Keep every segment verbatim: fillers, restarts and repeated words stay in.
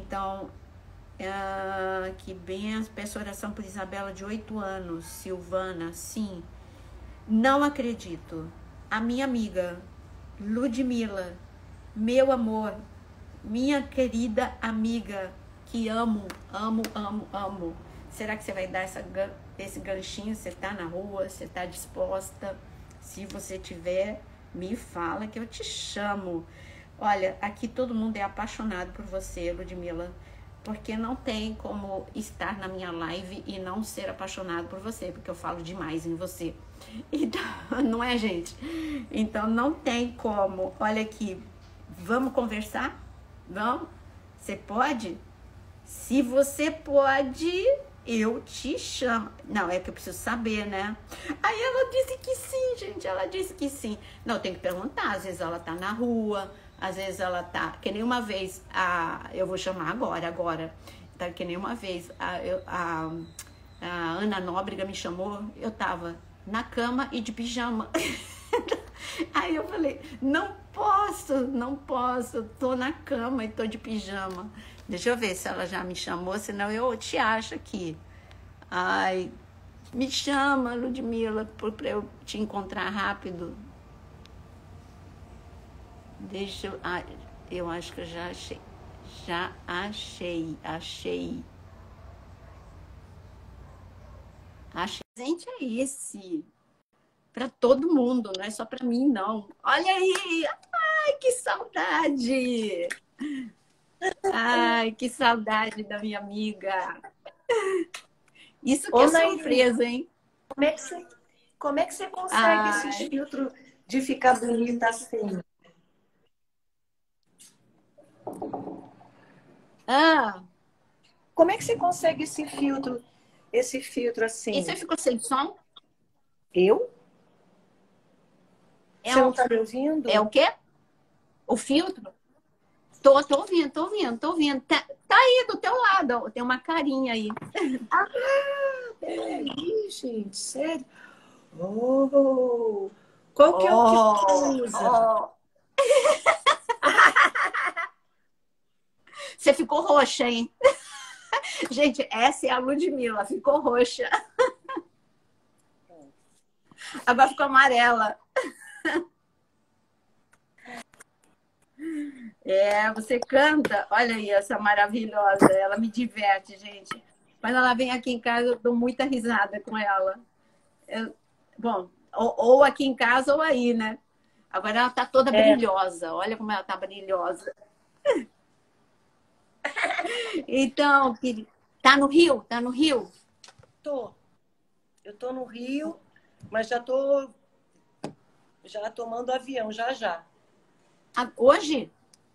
Então, uh, que benção, peço oração por Isabela de oito anos, Silvana, sim. Não acredito. A minha amiga, Ludmila, meu amor, minha querida amiga, que amo, amo, amo, amo. Será que você vai dar essa, esse ganchinho? Você tá na rua? Você tá disposta? Se você tiver, me fala que eu te chamo. Olha, aqui todo mundo é apaixonado por você, Ludmila, porque não tem como estar na minha live e não ser apaixonado por você, porque eu falo demais em você. Então, não é, gente? Então, não tem como. Olha aqui, vamos conversar? Vamos? Você pode? Se você pode, eu te chamo. Não, é que eu preciso saber, né? Aí ela disse que sim, gente. Ela disse que sim. Não, tem que perguntar. Às vezes ela tá na rua, às vezes ela tá... Que nem uma vez, a... eu vou chamar agora, agora. Tá? Que nem uma vez, a, eu, a, a Ana Nóbrega me chamou, eu tava na cama e de pijama. Aí eu falei, não posso, não posso, tô na cama e tô de pijama. Deixa eu ver se ela já me chamou, senão eu te acho aqui. Ai, me chama, Ludmila, para eu te encontrar rápido. Deixa eu... Ah, eu acho que eu já achei. Já achei, achei. Achei. Gente, é esse. Para todo mundo, não é só para mim, não. Olha aí! Ai, que saudade! Ai, que saudade da minha amiga. Isso que Ô, é Nair, surpresa, hein? Como é que você, como é que você consegue esses Ai. filtros de ficar bonita assim? Ah, Como é que você consegue esse filtro, esse filtro e assim? você ficou sem som? Eu? É Você não o, tá me é ouvindo? o quê? O filtro? Tô, tô ouvindo, tô ouvindo, tô ouvindo. Tá, tá aí do teu lado, ó, tem uma carinha aí. Ah, peraí, gente, sério? Oh, qual que é o que Oh, você usa? oh. Você ficou roxa, hein? Gente, essa é a Ludmilla, ficou roxa. Agora ficou amarela. É, você canta, olha aí essa maravilhosa, ela me diverte, gente. Quando ela vem aqui em casa, eu dou muita risada com ela. Eu, bom, ou, ou aqui em casa ou aí, né? Agora ela tá toda É, brilhosa, olha como ela tá brilhosa. Então, querido, tá no Rio? Tá no Rio? tô. Eu tô no Rio, mas já tô já tomando avião, já já. Ah, hoje?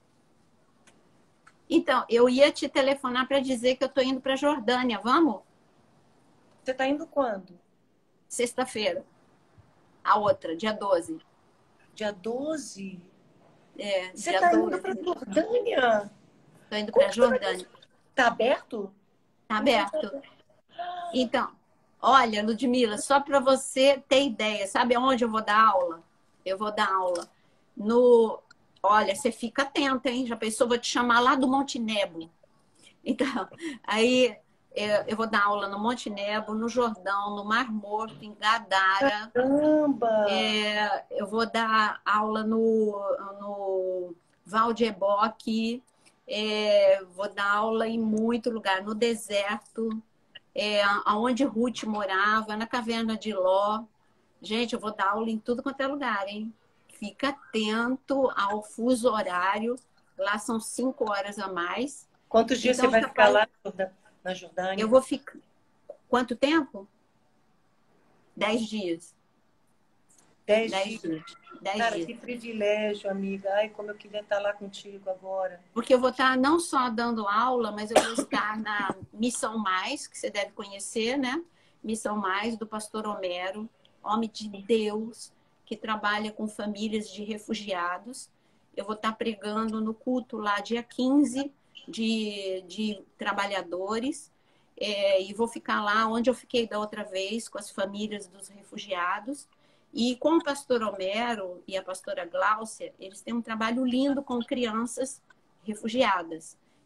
Então, eu ia te telefonar para dizer que eu tô indo para Jordânia, vamos? Você tá indo quando? Sexta-feira, a outra, dia doze. Dia doze? É, Você dia tá indo doze. para Jordânia? Tô indo Como para que você vai... Jordânia. Tá aberto? Tá Não. aberto? Então, olha, Ludmila, só para você ter ideia, sabe aonde eu vou dar aula? Eu vou dar aula no... Olha, você fica atenta, hein? Já pensou, vou te chamar lá do Monte Nebo. Então, aí eu, eu vou dar aula no Monte Nebo, no Jordão, no Mar Morto, em Gadara. Caramba! É, eu vou dar aula no, no Val de Eboque, é, vou dar aula em muito lugar, no deserto, é, aonde Ruth morava, na caverna de Ló. Gente, eu vou dar aula em tudo quanto é lugar, hein? Fica atento ao fuso horário. Lá são cinco horas a mais. Quantos dias você Então, vai você ficar pode... lá na eu Jordânia? vou ficar... Quanto tempo? Dez dias. Dez Dez dias. dias. Dez Cara, dias. que privilégio, amiga. Ai, como eu queria estar lá contigo agora. Porque eu vou estar não só dando aula, mas eu vou estar na Missão Mais, que você deve conhecer, né? Missão Mais, do pastor Homero, homem de Deus, que trabalha com famílias de refugiados. Eu vou estar pregando no culto lá dia quinze de, de trabalhadores. É, e vou ficar lá onde eu fiquei da outra vez, com as famílias dos refugiados. E com o pastor Homero e a pastora Gláucia, eles têm um trabalho lindo com crianças refugiadas.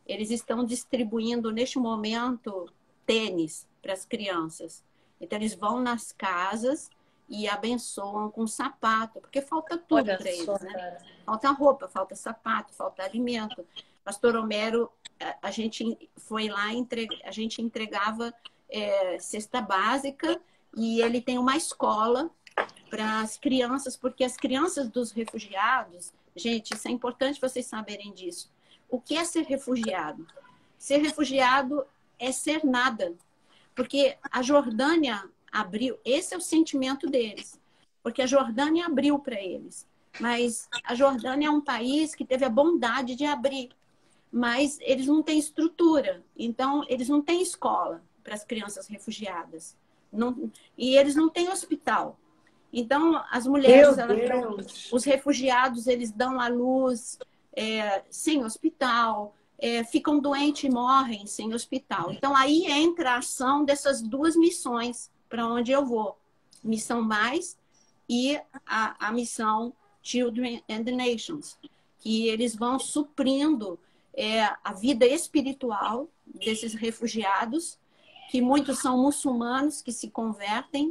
eles estão distribuindo, neste momento, tênis para as crianças. Então, eles vão nas casas e abençoam com sapato, porque falta tudo para eles, né? Falta roupa, falta sapato, falta alimento. Pastor Homero, a gente foi lá, a gente entregava é, cesta básica, e ele tem uma escola para as crianças, porque as crianças dos refugiados, gente, isso é importante vocês saberem disso. O que é ser refugiado? Ser refugiado é ser nada, porque a Jordânia abriu, esse é o sentimento deles, porque a Jordânia abriu para eles, mas a Jordânia é um país que teve a bondade de abrir, mas eles não têm estrutura, então eles não têm escola para as crianças refugiadas, não, e eles não têm hospital. Então, as mulheres, elas dão, os refugiados, eles dão à luz é, sem hospital, é, ficam doentes e morrem sem hospital. Então, aí entra a ação dessas duas missões para onde eu vou. Missão Mais e a, a missão Children and the Nations, que eles vão suprindo é, a vida espiritual desses refugiados, que muitos são muçulmanos que se convertem,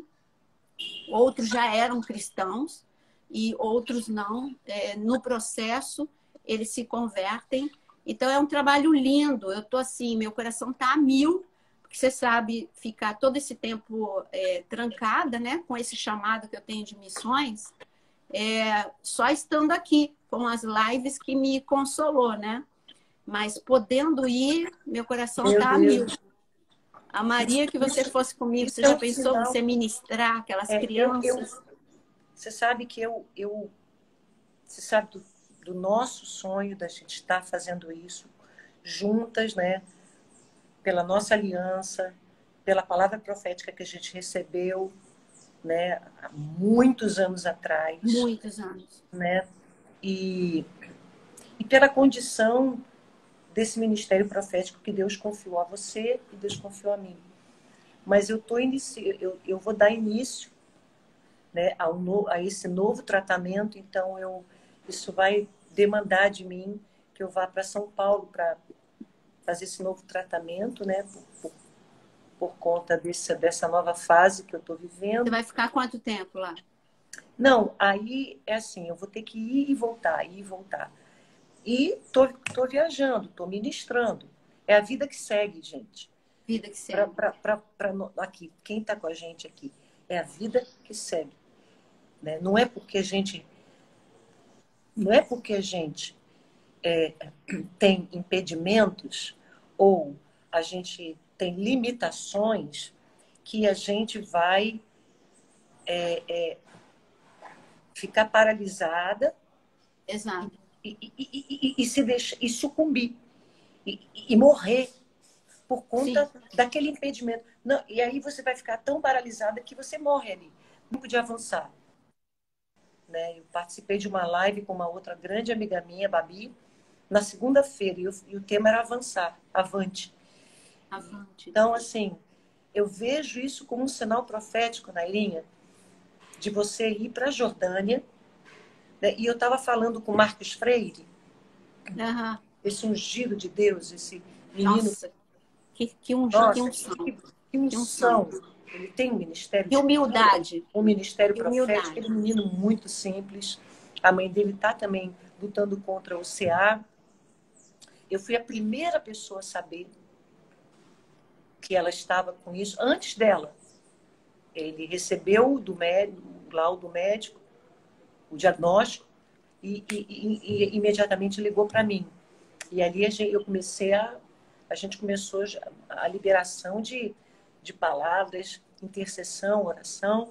outros já eram cristãos e outros não. É, no processo, eles se convertem. Então, é um trabalho lindo. Eu estou assim, meu coração está a mil, porque você sabe, ficar todo esse tempo é, trancada, né, com esse chamado que eu tenho de missões, é, só estando aqui, com as lives que me consolou, né? Mas podendo ir, meu coração está a mil. A Maria, que você fosse comigo, você já pensou você ministrar aquelas é, crianças? Eu, eu, você sabe que eu, eu você sabe do, do nosso sonho da gente estar fazendo isso juntas, né? Pela nossa aliança, pela palavra profética que a gente recebeu, né? Há muitos anos atrás. Muitos anos. Né? E, e pela condição desse ministério profético que Deus confiou a você e Deus confiou a mim. Mas eu, tô inici... eu, eu vou dar início, né, ao no... a esse novo tratamento, então eu... isso vai demandar de mim que eu vá para São Paulo para fazer esse novo tratamento, né, por, por, por conta desse, dessa nova fase que eu estou vivendo. Você vai ficar quanto tempo lá? Não, aí é assim, eu vou ter que ir e voltar, ir e voltar. E tô, tô viajando, tô ministrando. É a vida que segue, gente. Vida que segue. Pra, pra, pra, pra, aqui, quem está com a gente aqui. É a vida que segue. Né? Não é porque a gente... Não é porque a gente é, tem impedimentos ou a gente tem limitações que a gente vai é, é, ficar paralisada. Exato. E, e, e, e, e se deixa, e sucumbir e, e morrer por conta Sim. daquele impedimento. Não, e aí você vai ficar tão paralisada que você morre ali. Não podia avançar. Né? Eu participei de uma live com uma outra grande amiga minha, Babi, na segunda-feira, e, e o tema era avançar, avante. Avante. Então, assim, eu vejo isso como um sinal profético, Nailinha, de você ir para a Jordânia. Né? E eu estava falando com Marcos Freire, uhum. esse ungido de Deus, esse menino. Nossa, que, que, um, Nossa, que unção. Que, que unção. Ele tem um ministério. Que humildade. Um ministério que profético. Humildade. Ele é um menino muito simples. A mãe dele está também lutando contra o C A. Eu fui a primeira pessoa a saber que ela estava com isso antes dela. Ele recebeu do médico, o laudo médico, o diagnóstico, e, e, e, e imediatamente ligou para mim. E ali a gente, eu comecei a... A gente começou a liberação de, de palavras, intercessão, oração.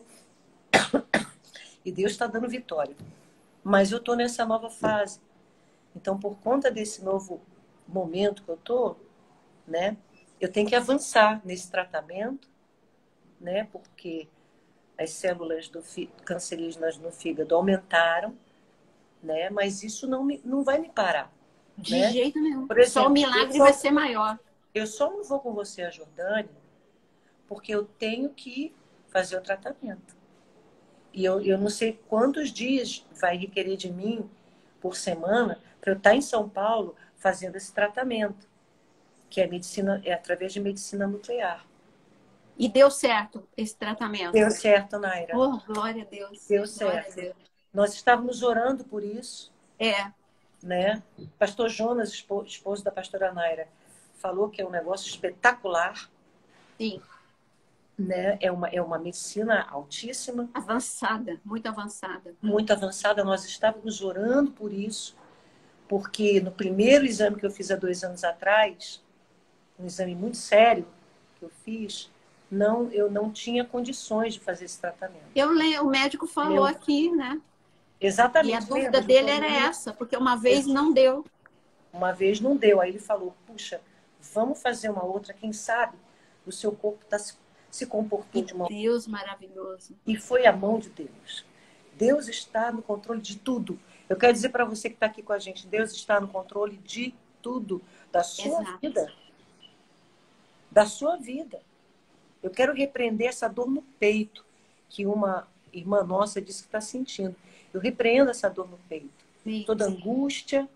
E Deus está dando vitória. Mas eu estou nessa nova fase. Então, por conta desse novo momento que eu estou, né, eu tenho que avançar nesse tratamento, né, porque as células do fí- cancerígenas no fígado aumentaram, né, mas isso não, me, não vai me parar. De né? jeito nenhum. Por exemplo, só o milagre só, vai ser maior. Eu só não vou com você à Jordânia porque eu tenho que fazer o tratamento. E eu, eu não sei quantos dias vai requerer de mim por semana para eu estar em São Paulo fazendo esse tratamento. que é medicina, é através de medicina nuclear. E deu certo esse tratamento? Deu certo, Naira. Oh, glória a Deus. Deu Glória certo. a Deus. Nós estávamos orando por isso. É. Né? Pastor Jonas, esposo da pastora Naira, falou que é um negócio espetacular. Sim. Né? É uma, é uma medicina altíssima. Avançada, muito avançada. Muito avançada. Nós estávamos orando por isso, porque no primeiro exame que eu fiz há dois anos atrás, um exame muito sério que eu fiz, não, eu não tinha condições de fazer esse tratamento. Eu lembro, o médico falou Meu... aqui, né? Exatamente. E a dúvida dele era essa, porque uma vez não deu. Uma vez não deu. Aí ele falou, puxa, vamos fazer uma outra, quem sabe o seu corpo está se, se comportando de uma... Deus maravilhoso. E foi a mão de Deus. Deus está no controle de tudo. Eu quero dizer para você que está aqui com a gente, Deus está no controle de tudo, da sua Exato. vida. Da sua vida. Eu quero repreender essa dor no peito que uma irmã nossa disse que está sentindo. Eu repreendo essa dor no peito. Sim. Toda angústia,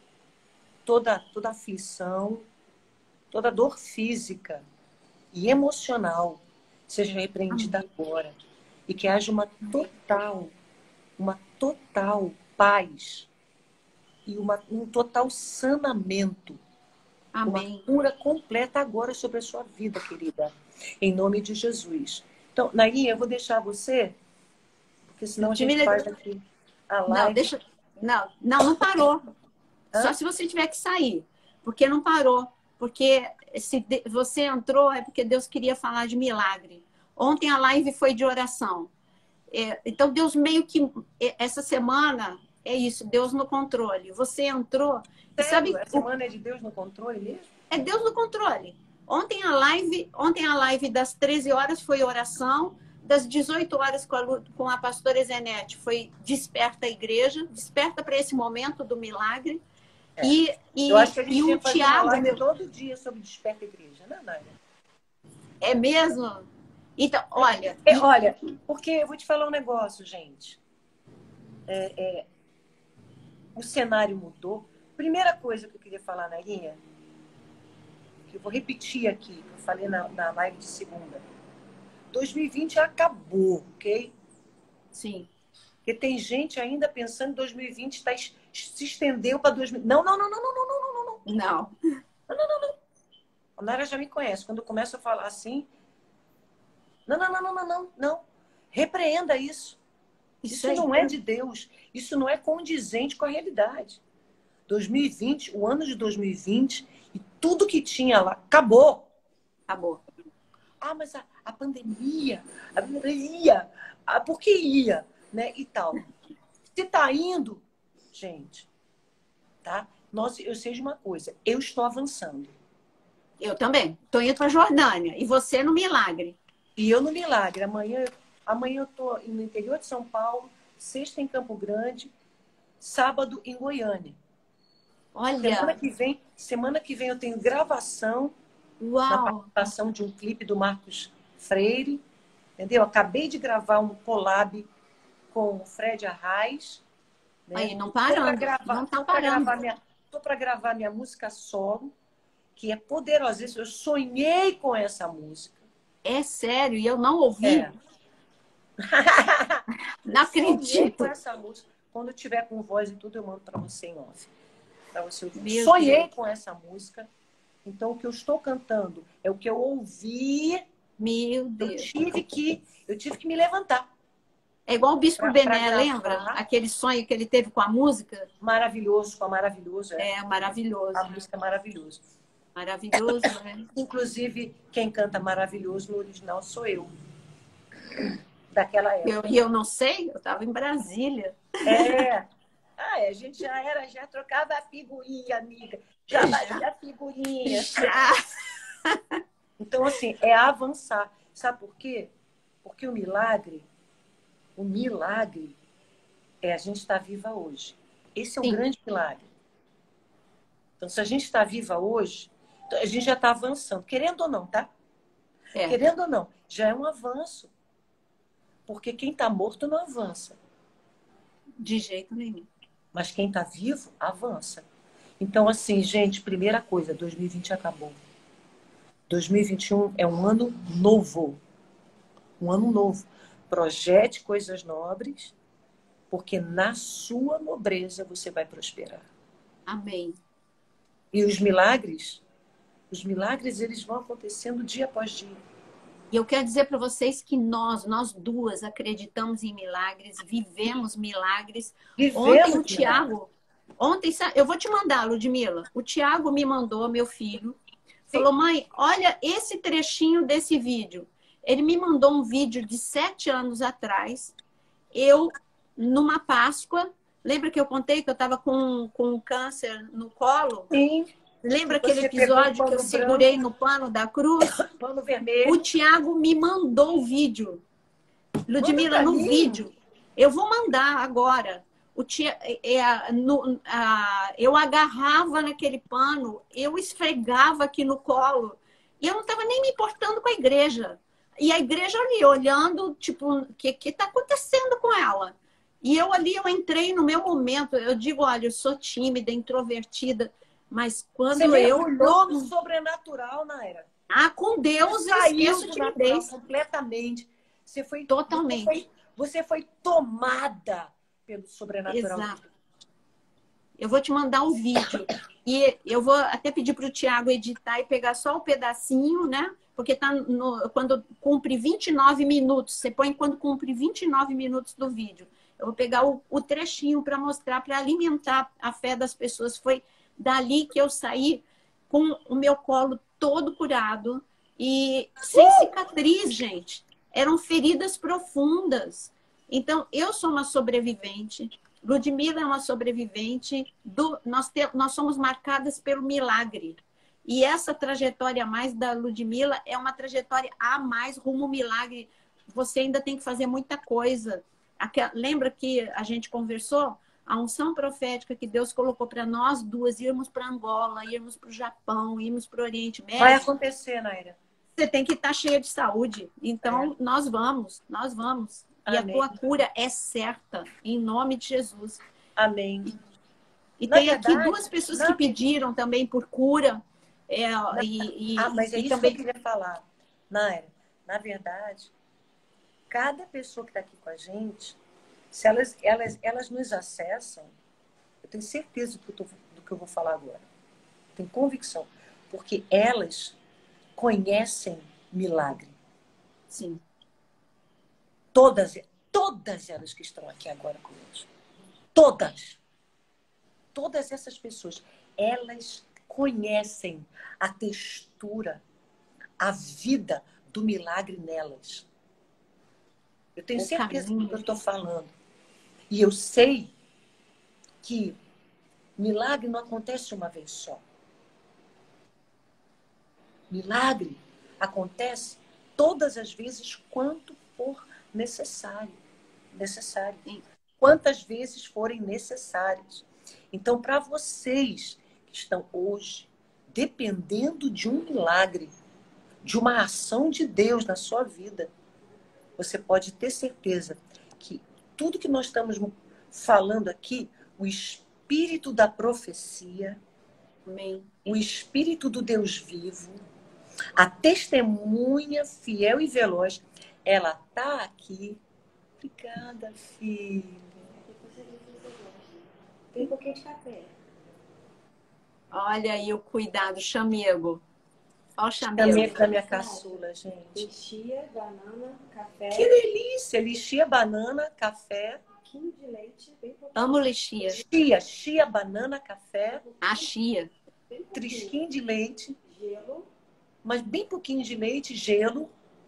toda, toda aflição, toda dor física e emocional seja repreendida Amém. Agora. E que haja uma total, uma total paz e uma, um total sanamento. Amém. Uma cura completa agora sobre a sua vida, querida. Em nome de Jesus. Então, Nairinha, eu vou deixar você, porque senão a gente faz aqui a live. Não, deixa... não, não, não parou. Hã? Só se você tiver que sair. Porque não parou. Porque se você entrou é porque Deus queria falar de milagre. Ontem a live foi de oração. É, então, Deus meio que... Essa semana é isso, Deus no controle. Você entrou... Sério? Sabe, a semana é de Deus no controle mesmo? É Deus no controle. Ontem a live, ontem a live das treze horas foi oração, das dezoito horas com a, com a pastora Zenete foi desperta a igreja, desperta para esse momento do milagre. É. E, e, Eu acho que a gente e tinha o que fazer Tiago, uma live meu... todo dia sobre desperta a igreja, né, Naira? É mesmo? Então, olha... É, olha, porque eu vou te falar um negócio, gente. É, é, o cenário mudou. Primeira coisa que eu queria falar, Nairinha, que eu vou repetir aqui, que eu falei na, na live de segunda. dois mil e vinte acabou, ok? Sim. Porque tem gente ainda pensando que dois mil e vinte tá, se estendeu para dois mil... Não, não, não, não, não, não, não, não, não. Não. Não, não, não, não. A Nara já me conhece. Quando eu começo a falar assim... Não, não, não, não, não, não, não. Repreenda isso. Isso, isso não é de Deus. Isso não é condizente com a realidade. dois mil e vinte, o ano de dois mil e vinte, e tudo que tinha lá, acabou. Acabou. Ah, mas a, a pandemia, a ia, a, por que ia, né, e tal. Se tá indo, gente, tá? Nós, eu sei de uma coisa, eu estou avançando. Eu também. Estou indo para Jordânia. E você no milagre. E eu no milagre. Amanhã, amanhã eu estou no interior de São Paulo, sexta em Campo Grande, sábado em Goiânia. Olha. Semana que vem, semana que vem eu tenho gravação. Uau. Na participação de um clipe do Marcos Freire. Entendeu? Acabei de gravar um collab com o Fred Arraes. Né? Aí, não parando. Gravar, não tá parando. Estou para gravar minha música solo, que é poderosíssima. Eu sonhei com essa música. É sério? E eu não ouvi? É. Não acredito. Sonhei com essa música. Quando eu tiver com voz e tudo, eu mando para você em off. Para você ouvir. Sonhei Deus. Com essa música. Então, o que eu estou cantando é o que eu ouvi. Meu Deus. Eu tive que, eu tive que me levantar. É igual o Bispo pra, Bené, pra lembra? Aquele sonho que ele teve com a música? Maravilhoso, com a Maravilhoso. É, é maravilhoso. A música é maravilhoso. Maravilhoso, né? Inclusive, quem canta Maravilhoso no original sou eu. Daquela época. E eu, eu não sei, eu estava em Brasília. É. Ah, é, a gente já era, já trocava a figurinha, amiga. Já fazia a figurinha. Já. Então, assim, é avançar. Sabe por quê? Porque o milagre, o milagre é a gente estar viva hoje. Esse é um Sim. grande milagre. Então, se a gente está viva hoje, a gente já está avançando. Querendo ou não, tá? É. Querendo ou não, já é um avanço. Porque quem está morto não avança. De jeito nenhum. Mas quem está vivo, avança. Então, assim, gente, primeira coisa, dois mil e vinte acabou. dois mil e vinte e um é um ano novo. Um ano novo. Projete coisas nobres, porque na sua nobreza você vai prosperar. Amém. E os milagres, os milagres, eles vão acontecendo dia após dia. E eu quero dizer para vocês que nós, nós duas, acreditamos em milagres, vivemos milagres. Ontem o Vivemos Tiago, milagres. ontem, sa- eu vou te mandar, Ludmila. O Tiago me mandou, meu filho, Sim. falou: mãe, olha esse trechinho desse vídeo. Ele me mandou um vídeo de sete anos atrás, eu, numa Páscoa, lembra que eu contei que eu estava com, com um câncer no colo? Sim. Lembra aquele Você pegou o episódio que eu pano segurei branco, no pano da cruz? pano O vermelho. Tiago me mandou o vídeo. Manda Ludmila, pra no mim. vídeo, eu vou mandar agora. O tia, é, é, no, a, eu agarrava naquele pano, eu esfregava aqui no colo, e eu não estava nem me importando com a igreja. E a igreja ali, olhando, tipo, o que está acontecendo com ela? E eu ali, eu entrei no meu momento, eu digo, olha, eu sou tímida, introvertida, mas quando Você eu mergulhou no sobrenatural, Naira. ah, com Deus Você eu saiu esqueço do natural timidez. completamente. Você foi, você Totalmente. foi, você foi tomada pelo sobrenatural. Exato. Eu vou te mandar um vídeo. E eu vou até pedir para o Tiago editar e pegar só o pedacinho, né? Porque tá no, quando cumpre vinte e nove minutos, você põe quando cumpre vinte e nove minutos do vídeo. Eu vou pegar o, o trechinho para mostrar, para alimentar a fé das pessoas. Foi dali que eu saí com o meu colo todo curado e sem cicatriz, gente. Eram feridas profundas. Então, eu sou uma sobrevivente. Ludmila é uma sobrevivente. Do, nós, te, nós somos marcadas pelo milagre. E essa trajetória a mais da Ludmila é uma trajetória a mais rumo ao milagre. Você ainda tem que fazer muita coisa. Aquela, lembra que a gente conversou? A unção profética que Deus colocou para nós duas, irmos para Angola, irmos para o Japão, irmos para o Oriente Médio. Vai acontecer, Naira. Você tem que estar cheia de saúde. Então, É. nós vamos, nós vamos. E Amém. a tua cura é certa, em nome de Jesus. Amém. E Na tem verdade, aqui duas pessoas na... que pediram também por cura. É, e, e, ah, mas é e isso também... que eu queria falar. Naira, na verdade, cada pessoa que está aqui com a gente, se elas, elas, elas nos acessam, eu tenho certeza do que eu, tô, do que eu vou falar agora. Tenho convicção. Porque elas conhecem milagre. Sim. Todas, todas elas que estão aqui agora conosco. Todas. Todas essas pessoas, elas conhecem a textura, a vida do milagre nelas. Eu tenho O certeza caminho. do que eu estou falando. E eu sei que milagre não acontece uma vez só. Milagre acontece todas as vezes quanto for necessário. Necessário. Quantas vezes forem necessárias. Então, para vocês que estão hoje dependendo de um milagre, de uma ação de Deus na sua vida, você pode ter certeza que tudo que nós estamos falando aqui, o espírito da profecia, Amém. o espírito do Deus vivo, a testemunha fiel e veloz, ela está aqui. Obrigada, filha. Tem um pouquinho de café. Olha aí o cuidado, chamego. Olha o chamego. Chamego da minha caçula, gente. Lixia, banana, café. Que delícia! Lixia, banana, café. Um pouquinho de leite, bem pouquinho. Amo lixia. Chia, chia, banana, café. A chia. Trisquinho de leite. Gelo. Mas bem pouquinho de leite, gelo.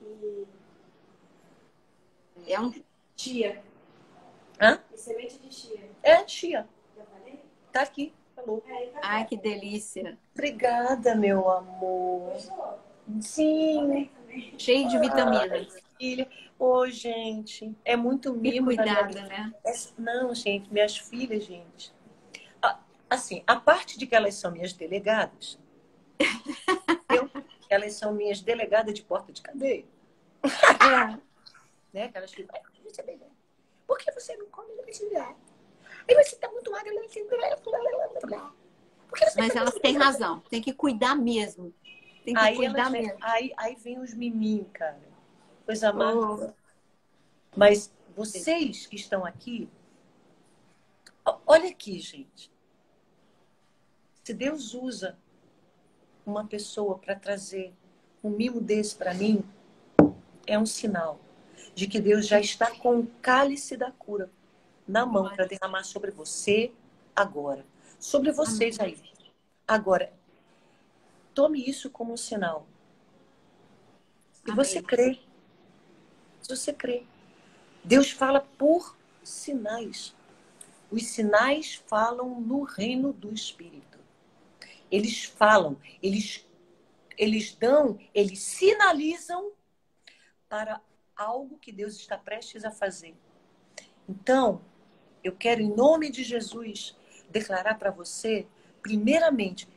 E É um... chia. Hã? E semente de chia. É, chia. Já falei? Tá aqui. Falou. É, e café. Ai, que delícia. Obrigada, meu amor. Gostou? Sim. Também, também. Cheio de vitaminas. Filha. Ô, gente, é muito Que mimo na minha cuidado, vida. né? É- Não, gente, minhas filhas, gente. A- Assim, a parte de que elas são minhas delegadas, eu, elas são minhas delegadas de porta de cadeia. É. Né? Que elas ficam, "Ai, você é bem velha. Por que você não come leite de gato? Aí você tá muito magra, leite de gato. Por Mas elas têm razão. Tem que cuidar mesmo. Tem que Aí, cuidar elas vêm, mesmo. aí, aí vem os miminhos, cara. Coisa mais. Oh, Mas vocês que estão aqui, ó, olha aqui, gente. Se Deus usa uma pessoa para trazer um mimo desse para mim, é um sinal de que Deus já está com o cálice da cura na mão para derramar sobre você agora. Sobre vocês aí. Agora, tome isso como um sinal. Se você amém. crê, se você crê, Deus fala por sinais. Os sinais falam no reino do Espírito. Eles falam, eles, eles dão, eles sinalizam para algo que Deus está prestes a fazer. Então, eu quero, em nome de Jesus, declarar para você, primeiramente,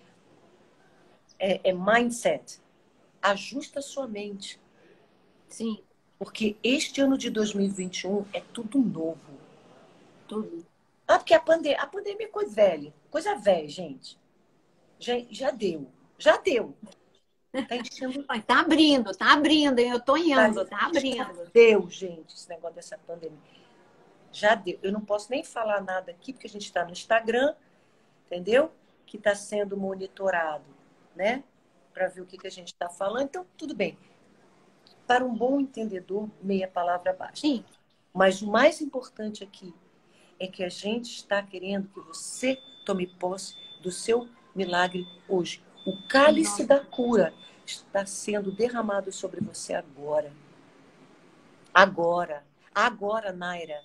é, é mindset. Ajusta a sua mente. Sim, Porque este ano de dois mil e vinte e um é tudo novo. tudo. Ah, porque a, pande a pandemia é coisa velha. Coisa velha, gente. Já, já deu. Já deu. Tá enchendo. Ai, tá abrindo, tá abrindo, hein? Eu tô indo, tá Já abrindo. deu, gente, esse negócio dessa pandemia. Já deu. Eu não posso nem falar nada aqui, porque a gente está no Instagram, entendeu? Que está sendo monitorado, né? Para ver o que, que a gente está falando. Então, tudo bem. Para um bom entendedor, meia palavra basta. Sim, Mas o mais importante aqui é que a gente está querendo que você tome posse do seu milagre hoje. O cálice da cura está sendo derramado sobre você agora. Agora. Agora, Naira.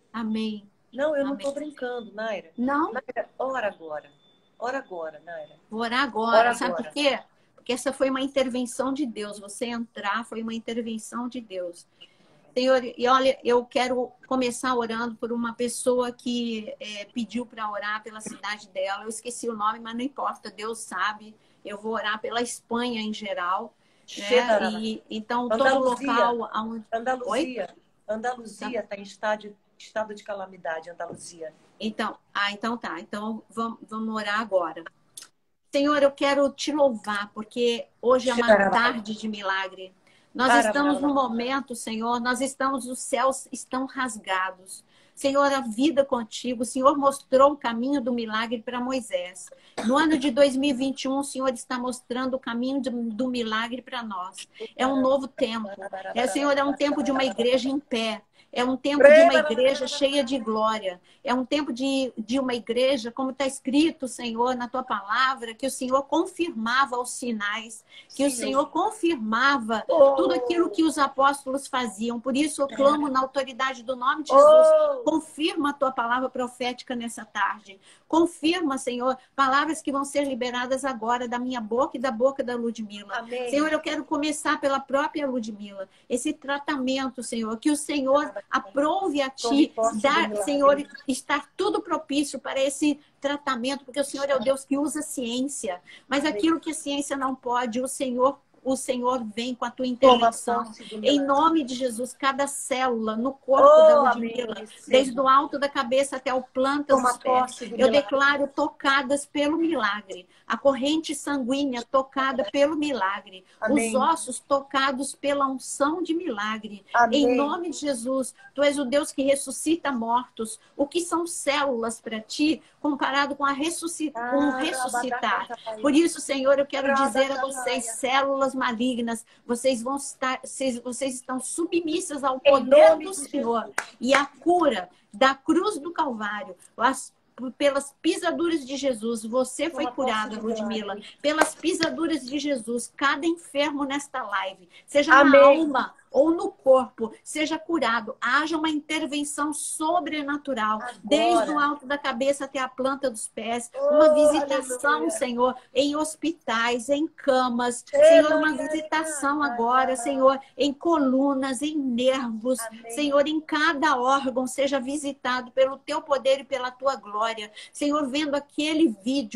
amém. Não, eu não Amém. estou brincando, Naira. Não, Naira, ora agora. Ora agora, Naira. vou orar agora. Ora Sabe agora. por quê? Porque essa foi uma intervenção de Deus. Você entrar foi uma intervenção de Deus. Senhor, e olha, eu quero começar orando por uma pessoa que é, pediu para orar pela cidade dela. Eu esqueci o nome, mas não importa, Deus sabe. Eu vou orar pela Espanha em geral. Chega, Né? E, então, todo Andaluzia. local onde... Andaluzia. Andaluzia está em estado, estado de calamidade, Andaluzia. Então, ah, então tá. Então vamos, vamos orar agora. Senhor, eu quero te louvar, porque hoje é uma tarde de milagre. Nós estamos num momento, Senhor, nós estamos, os céus estão rasgados. Senhor, a vida contigo, o Senhor mostrou o caminho do milagre para Moisés. No ano de dois mil e vinte e um, o Senhor está mostrando o caminho do, do milagre para nós. É um novo tempo. É, Senhor, é um tempo de uma igreja em pé. É um tempo de uma igreja cheia de glória. É um tempo de, de uma igreja, como está escrito, Senhor, na tua palavra, que o Senhor confirmava os sinais, que o Senhor confirmava tudo aquilo que os apóstolos faziam. Por isso, eu clamo na autoridade do nome de Jesus. Confirma a tua palavra profética nessa tarde. Confirma, Senhor, palavras que vão ser liberadas agora da minha boca e da boca da Ludmila. Amém. Senhor, eu quero começar pela própria Ludmila. Esse tratamento, Senhor, que o Senhor aprove a ti, dar, Senhor, estar tudo propício para esse tratamento, porque o Senhor é o Deus que usa ciência, mas aquilo que a ciência não pode, o Senhor o Senhor vem com a tua intervenção. Em nome de Jesus, cada célula no corpo oh, da Ludmila, desde o alto da cabeça até o planta dos pés, eu declaro tocadas pelo milagre. A corrente sanguínea tocada pelo milagre. Amém. Os ossos tocados pela unção de milagre. Amém. Em nome de Jesus, tu és o Deus que ressuscita mortos. O que são células para ti, comparado com, a ressusci... ah, com o ressuscitar? Por isso, Senhor, eu quero dizer a vocês, células malignas, vocês vão estar, vocês, vocês estão submissas ao poder do Senhor. E a cura da cruz do Calvário, as pelas pisaduras de Jesus, você foi curada, Ludmila. Pelas pisaduras de Jesus, cada enfermo nesta live, seja Amém. Na alma ou no corpo, seja curado. Haja uma intervenção sobrenatural, agora, desde o alto da cabeça até a planta dos pés. Oh, uma visitação, aleluia. Senhor, em hospitais, em camas. Senhor, uma visitação agora, Senhor, em colunas, em nervos. Amém. Senhor, em cada órgão, seja visitado pelo teu poder e pela tua glória. Senhor, vendo aquele vídeo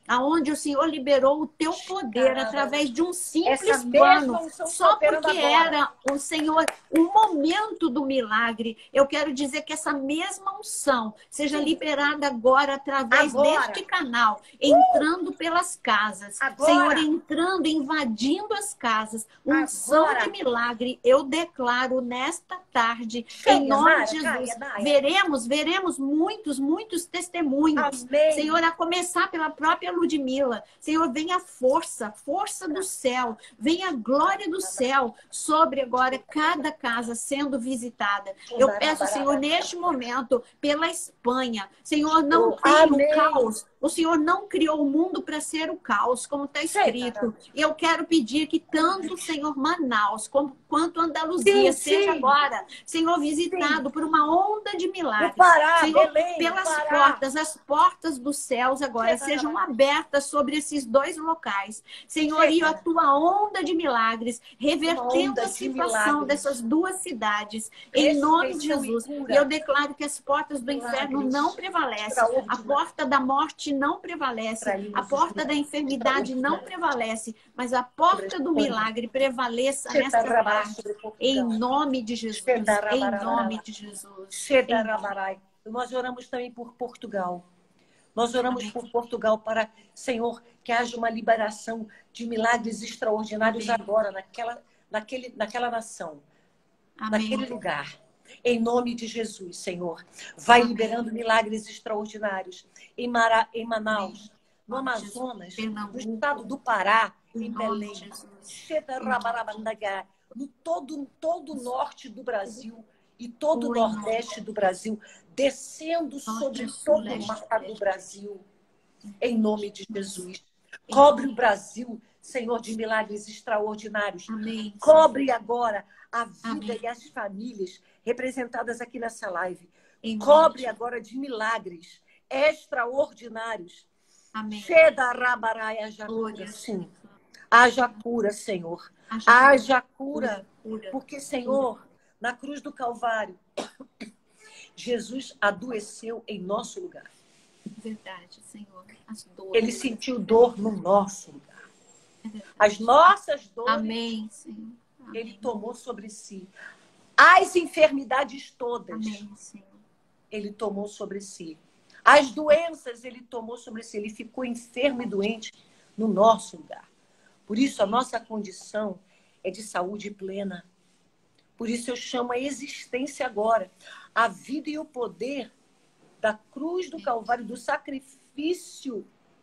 aonde o Senhor liberou o teu poder através de um simples Essa mesma pano, unção só está operando porque agora. era o Senhor, o momento do milagre. Eu quero dizer que essa mesma unção seja Sim. liberada agora através Agora. deste canal, entrando pelas casas. Agora. Senhor, entrando, invadindo as casas. Unção Agora. de milagre, eu declaro nesta tarde, Cheia, em nome Nara, de Jesus. caia, Nara. Veremos, veremos muitos, muitos testemunhos. Amém. Senhor, a começar pela própria Ludmila. Senhor, venha a força, força do céu, venha a glória do céu sobre agora cada casa sendo visitada. Eu peço, Senhor, neste momento, pela Espanha. Senhor, não Oh, tem o amém. caos. O Senhor não criou o mundo para ser o caos, como está escrito. E eu quero pedir que tanto, Senhor, Manaus como, quanto Andaluzia Sim, seja sim. agora, Senhor, visitado Sim. por uma onda de milagres. O Pará, Senhor, Belém, pelas Pará. portas, as portas dos céus agora Chega, sejam Pará. abertas sobre esses dois locais. Senhor, Chega. e a tua onda de milagres, Uma revertendo onda a de situação milagres. dessas duas cidades, em nome de Ressurreição e Jesus. cura. E eu declaro que as portas do inferno Milagres não prevalecem, a extraordinários. porta da morte não prevalece, Traímos a os porta da milagres enfermidade não extraordinários. prevalece, mas a porta do milagre prevaleça nesta Xedarrabarai tarde, sobre Portugal. em nome de Jesus, em Xedarrabarará. nome de Jesus. Em nome. Xedarrabarai. Nós oramos também por Portugal. Nós oramos Amém. por Portugal para, Senhor, que haja uma liberação de milagres extraordinários Amém. agora, naquela, naquele, naquela nação, Amém. naquele lugar. Em nome de Jesus, Senhor. Vai Amém. liberando milagres extraordinários em, Mara, em Manaus, no Amém. Amazonas, Pernambuco. no estado do Pará, Em em nome Belém, de Jesus. Xedarrabarabandagá, no todo, todo o norte do Brasil e todo o Oi, nordeste do Brasil, descendo sobre sul, todo o leste, mapa do oeste. Brasil, em nome de Jesus. Cobre o Brasil, Senhor, de milagres extraordinários. Amém. Cobre agora a vida Amém. e as famílias representadas aqui nessa live. Em nome Cobre de- agora de milagres extraordinários. Amém. Xedarrabarai, haja Glória cura, a sim. Deus. Haja cura, Senhor. Haja Haja cura. cura. Porque, Senhor, na cruz do Calvário, Jesus adoeceu em nosso lugar. Verdade, Senhor. As dores. Ele sentiu dor no nosso lugar. É verdade. As nossas dores, Amém, Senhor. ele Amém. tomou sobre si. As enfermidades todas, Amém, Senhor. ele tomou sobre si. As doenças, ele tomou sobre si. Ele ficou enfermo e doente no nosso lugar. Por isso, a nossa condição é de saúde plena. Por isso, eu chamo a existência agora, a vida e o poder da cruz do Calvário, do sacrifício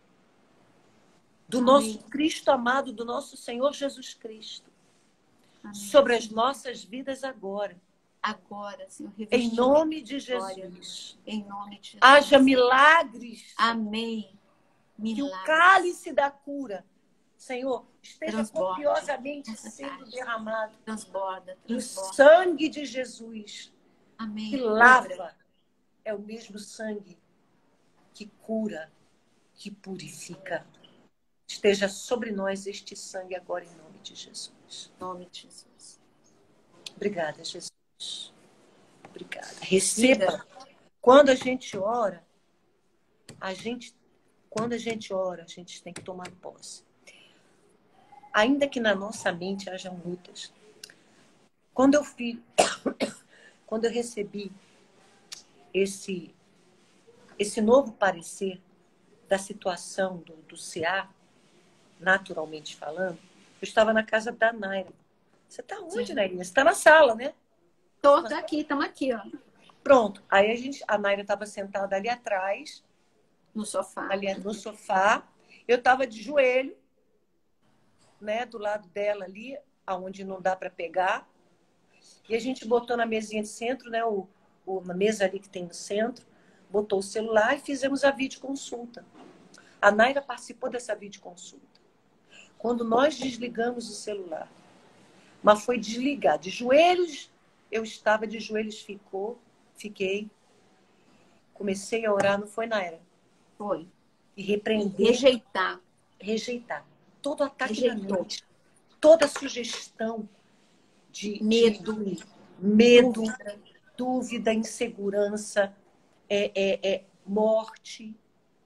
do Amém. nosso Cristo amado, do nosso Senhor Jesus Cristo, Amém. sobre as nossas vidas agora. Agora, Senhor, Em revestimento nome de glória. Jesus. Em nome de Jesus. Haja milagres. Amém. Que o Milagre. cálice da cura, Senhor, esteja Transborde copiosamente nessa sendo tarde. derramado. Transborda, E o transborda. sangue de Jesus, Amém. que Cura. lava, é o mesmo sangue que cura, que purifica. Esteja sobre nós este sangue agora, em nome de Jesus. Em nome de Jesus. Obrigada, Jesus. Obrigada. Receba. Quando a gente ora, a gente, quando a gente ora, a gente tem que tomar posse. Ainda que na nossa mente hajam lutas. Quando eu fiz, quando eu recebi esse, esse novo parecer da situação do, do C A, naturalmente falando, eu estava na casa da Naira. Você está onde, Nairinha? Você está na sala, né? Tô aqui, estamos aqui, ó. Pronto. Aí a, gente, a Naira estava sentada ali atrás, No sofá. ali no sofá. Eu estava de joelho, né, do lado dela ali, aonde não dá para pegar. E a gente botou na mesinha de centro, né, o, o, na mesa ali que tem no centro, botou o celular e fizemos a videoconsulta. A Naira participou dessa videoconsulta. Quando nós desligamos o celular, mas foi desligar, de joelhos, eu estava de joelhos, ficou, fiquei, comecei a orar, não foi, Naira? Foi. E repreender, Rejeitar. rejeitar todo ataque da Rejeitou. mente, toda sugestão de Medo. de medo, Dúvida. dúvida, insegurança, é, é, é, morte,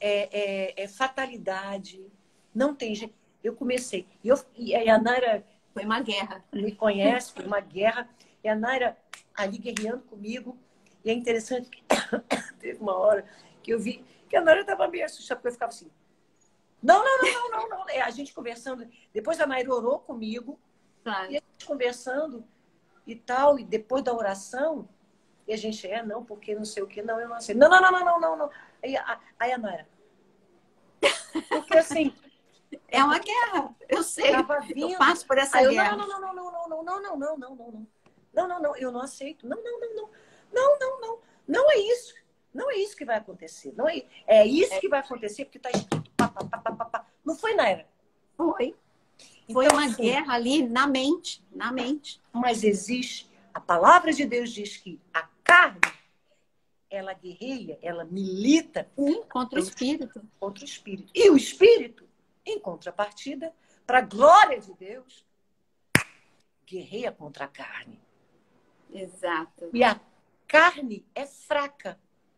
é, é, é fatalidade. Não tem jeito. Eu comecei. E, eu, e a Naira Foi uma guerra. me conhece, foi uma guerra. E a Naira ali guerreando comigo. E é interessante que teve uma hora que eu vi que a Naira estava meio assustada, porque eu ficava assim. Não, não, não, não, não, não. É, a gente conversando. Depois a Naira orou comigo. Claro. E a gente conversando e tal. E depois da oração, e a gente, é, não, porque não sei o que, não, eu não sei. Não, não, não, não, não, não, não. Aí, a, aí a Naira. Porque assim. É uma guerra, eu sei. Tava vindo. Eu passo por essa Aí eu, guerra. não, não, não, não, não, não, não, não, não, não, não, não. Não, não, não, eu não aceito. Não, não, não, não. Não, não, não. Não é isso. Não é isso que vai acontecer. Não é, é isso que vai acontecer porque está escrito pá, pá, pá, pá, pá, pá. Não foi, Naira? Foi. Foi Então, uma assim, guerra ali na mente, na mente. Mas existe, a palavra de Deus diz que a carne, ela guerreia, ela milita Um contra o espírito. contra o espírito. E o espírito, em contrapartida, para a glória de Deus, guerreia contra a carne. Exato. E a carne é fraca.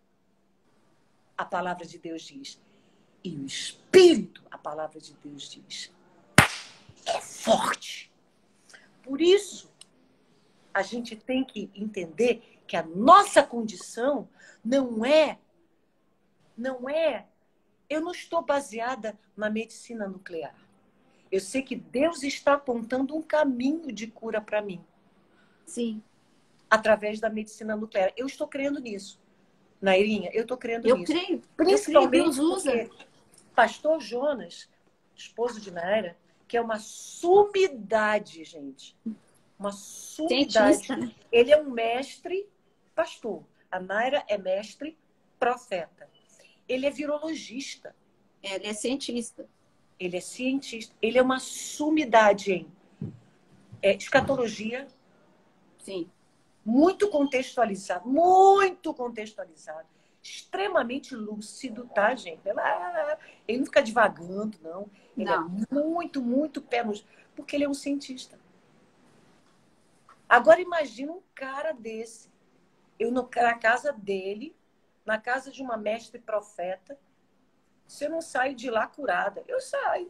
A palavra de Deus diz. E o espírito, a palavra de Deus diz, é forte. Por isso, a gente tem que entender que a nossa condição não é, não é, eu não estou baseada na medicina nuclear. Eu sei que Deus está apontando um caminho de cura para mim. Sim. Através da medicina nuclear. Eu estou crendo nisso. Nairinha, eu estou crendo Eu nisso. creio. Principalmente eu creio, Deus usa. porque pastor Jonas, esposo de Naira, que é uma sumidade, gente. Uma sumidade. Cientista, né? Ele é um mestre pastor. A Naira é mestre profeta. Ele é virologista. Ele é cientista. Ele é cientista. Ele é uma sumidade em é, escatologia. Sim. Muito contextualizado. Muito contextualizado. Extremamente lúcido, tá, gente? Ele não fica divagando, não. Ele Não. é muito, muito pé no... Porque ele é um cientista. Agora imagina um cara desse. Eu no, na casa dele, na casa de uma mestre profeta, se eu não saio de lá curada, eu saio.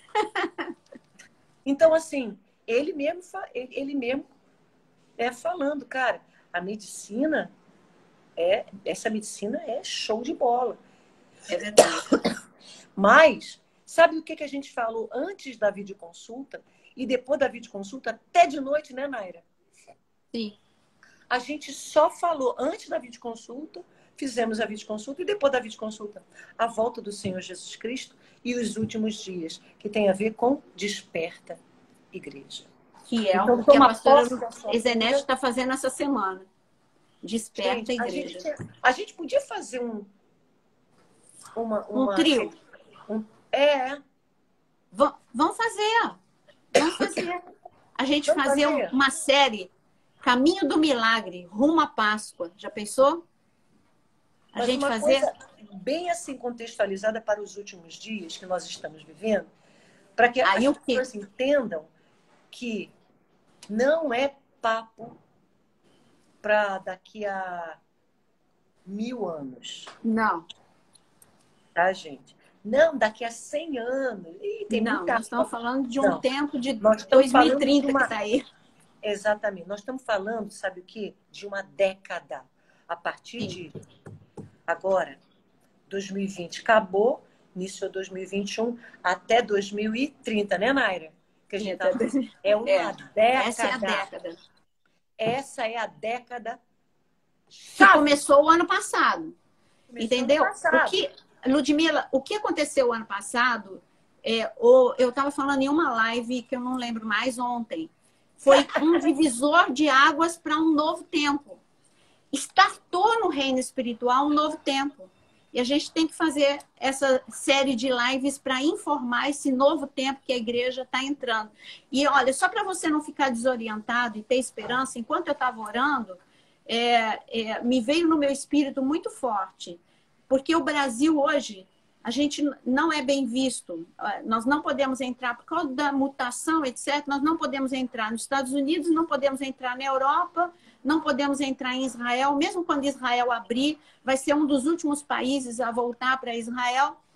Então, assim, ele mesmo, ele, ele mesmo é falando, cara, a medicina, é, essa medicina é show de bola. É verdade. Mas, sabe o que, que a gente falou antes da videoconsulta e depois da videoconsulta, até de noite, né, Naira? Sim. A gente só falou antes da videoconsulta, fizemos a videoconsulta e depois da videoconsulta, a volta do Senhor Jesus Cristo e os últimos dias, que tem a ver com desperta igreja. Que é Então, o que a toma pastora posse da sua Ezenete cura. está fazendo essa semana. Desperta Gente, a a igreja. gente, a gente podia fazer um... Uma, uma, Um trio. um- é, V- vamos fazer. Vamos fazer. A gente Vamos fazer um- fazer. uma série Caminho do Milagre, rumo à Páscoa. Já pensou? A mas gente uma fazer... coisa bem assim contextualizada para os últimos dias que nós estamos vivendo, para que Aí as o quê? pessoas entendam que não é papo para daqui a mil anos, Não, tá, gente? Não, daqui a cem anos. Ih, tem não. muita Nós estamos falando de um Não. tempo de Nós estamos dois mil e falando de trinta uma- que está aí. Exatamente. Nós estamos falando, sabe o quê? De uma década. A partir Sim. de agora, dois mil e vinte acabou, início de dois mil e vinte e um, até dois mil e trinta, né, Naira? Que a gente tá... É uma É, década. Essa é a década. Essa é a década Que chave. começou o ano passado. Começou Entendeu? ano passado. O que, Ludmila, o que aconteceu o ano passado, é, o, eu estava falando em uma live que eu não lembro mais ontem, foi um divisor de águas para um novo tempo. Startou no reino espiritual um novo tempo. E a gente tem que fazer essa série de lives para informar esse novo tempo que a igreja está entrando. E olha, só para você não ficar desorientado e ter esperança, enquanto eu estava orando, é, é, me veio no meu espírito muito forte. Porque o Brasil hoje, a gente não é bem visto. Nós não podemos entrar, por causa da mutação, etcétera, nós não podemos entrar nos Estados Unidos, não podemos entrar na Europa, não podemos entrar em Israel. Mesmo quando Israel abrir, vai ser um dos últimos países a voltar para Israel.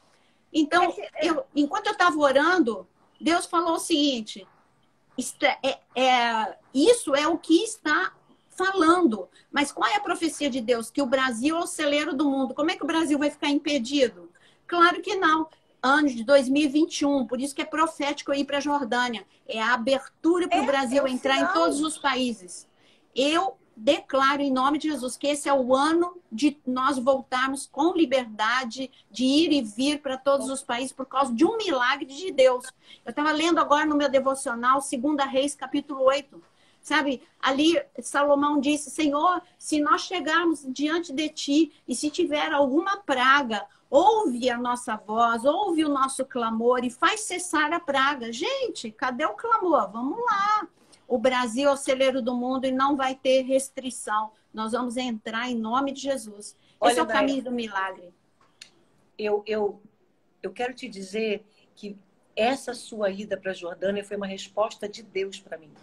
Então, É que- é. eu, enquanto eu estava orando, Deus falou o seguinte: isto é, é- é- isso é o que está falando. Mas qual é a profecia de Deus? Que o Brasil é o celeiro do mundo. Como é que o Brasil vai ficar impedido? Claro que não. Ano de dois mil e vinte e um, por isso que é profético ir para a Jordânia. É a abertura para É, o é Brasil o entrar em sinal. todos os países. Eu declaro em nome de Jesus que esse é o ano de nós voltarmos com liberdade de ir e vir para todos os países por causa de um milagre de Deus. Eu estava lendo agora no meu devocional, Segunda Reis, capítulo oito. Sabe, ali Salomão disse: Senhor, se nós chegarmos diante de ti e se tiver alguma praga, ouve a nossa voz, ouve o nosso clamor e faz cessar a praga. Gente, cadê o clamor? Vamos lá. O Brasil é o celeiro do mundo e não vai ter restrição. Nós vamos entrar em nome de Jesus. Olha, Esse é o Naira, caminho do milagre. eu, eu, eu quero te dizer que essa sua ida para a Jordânia foi uma resposta de Deus para mim.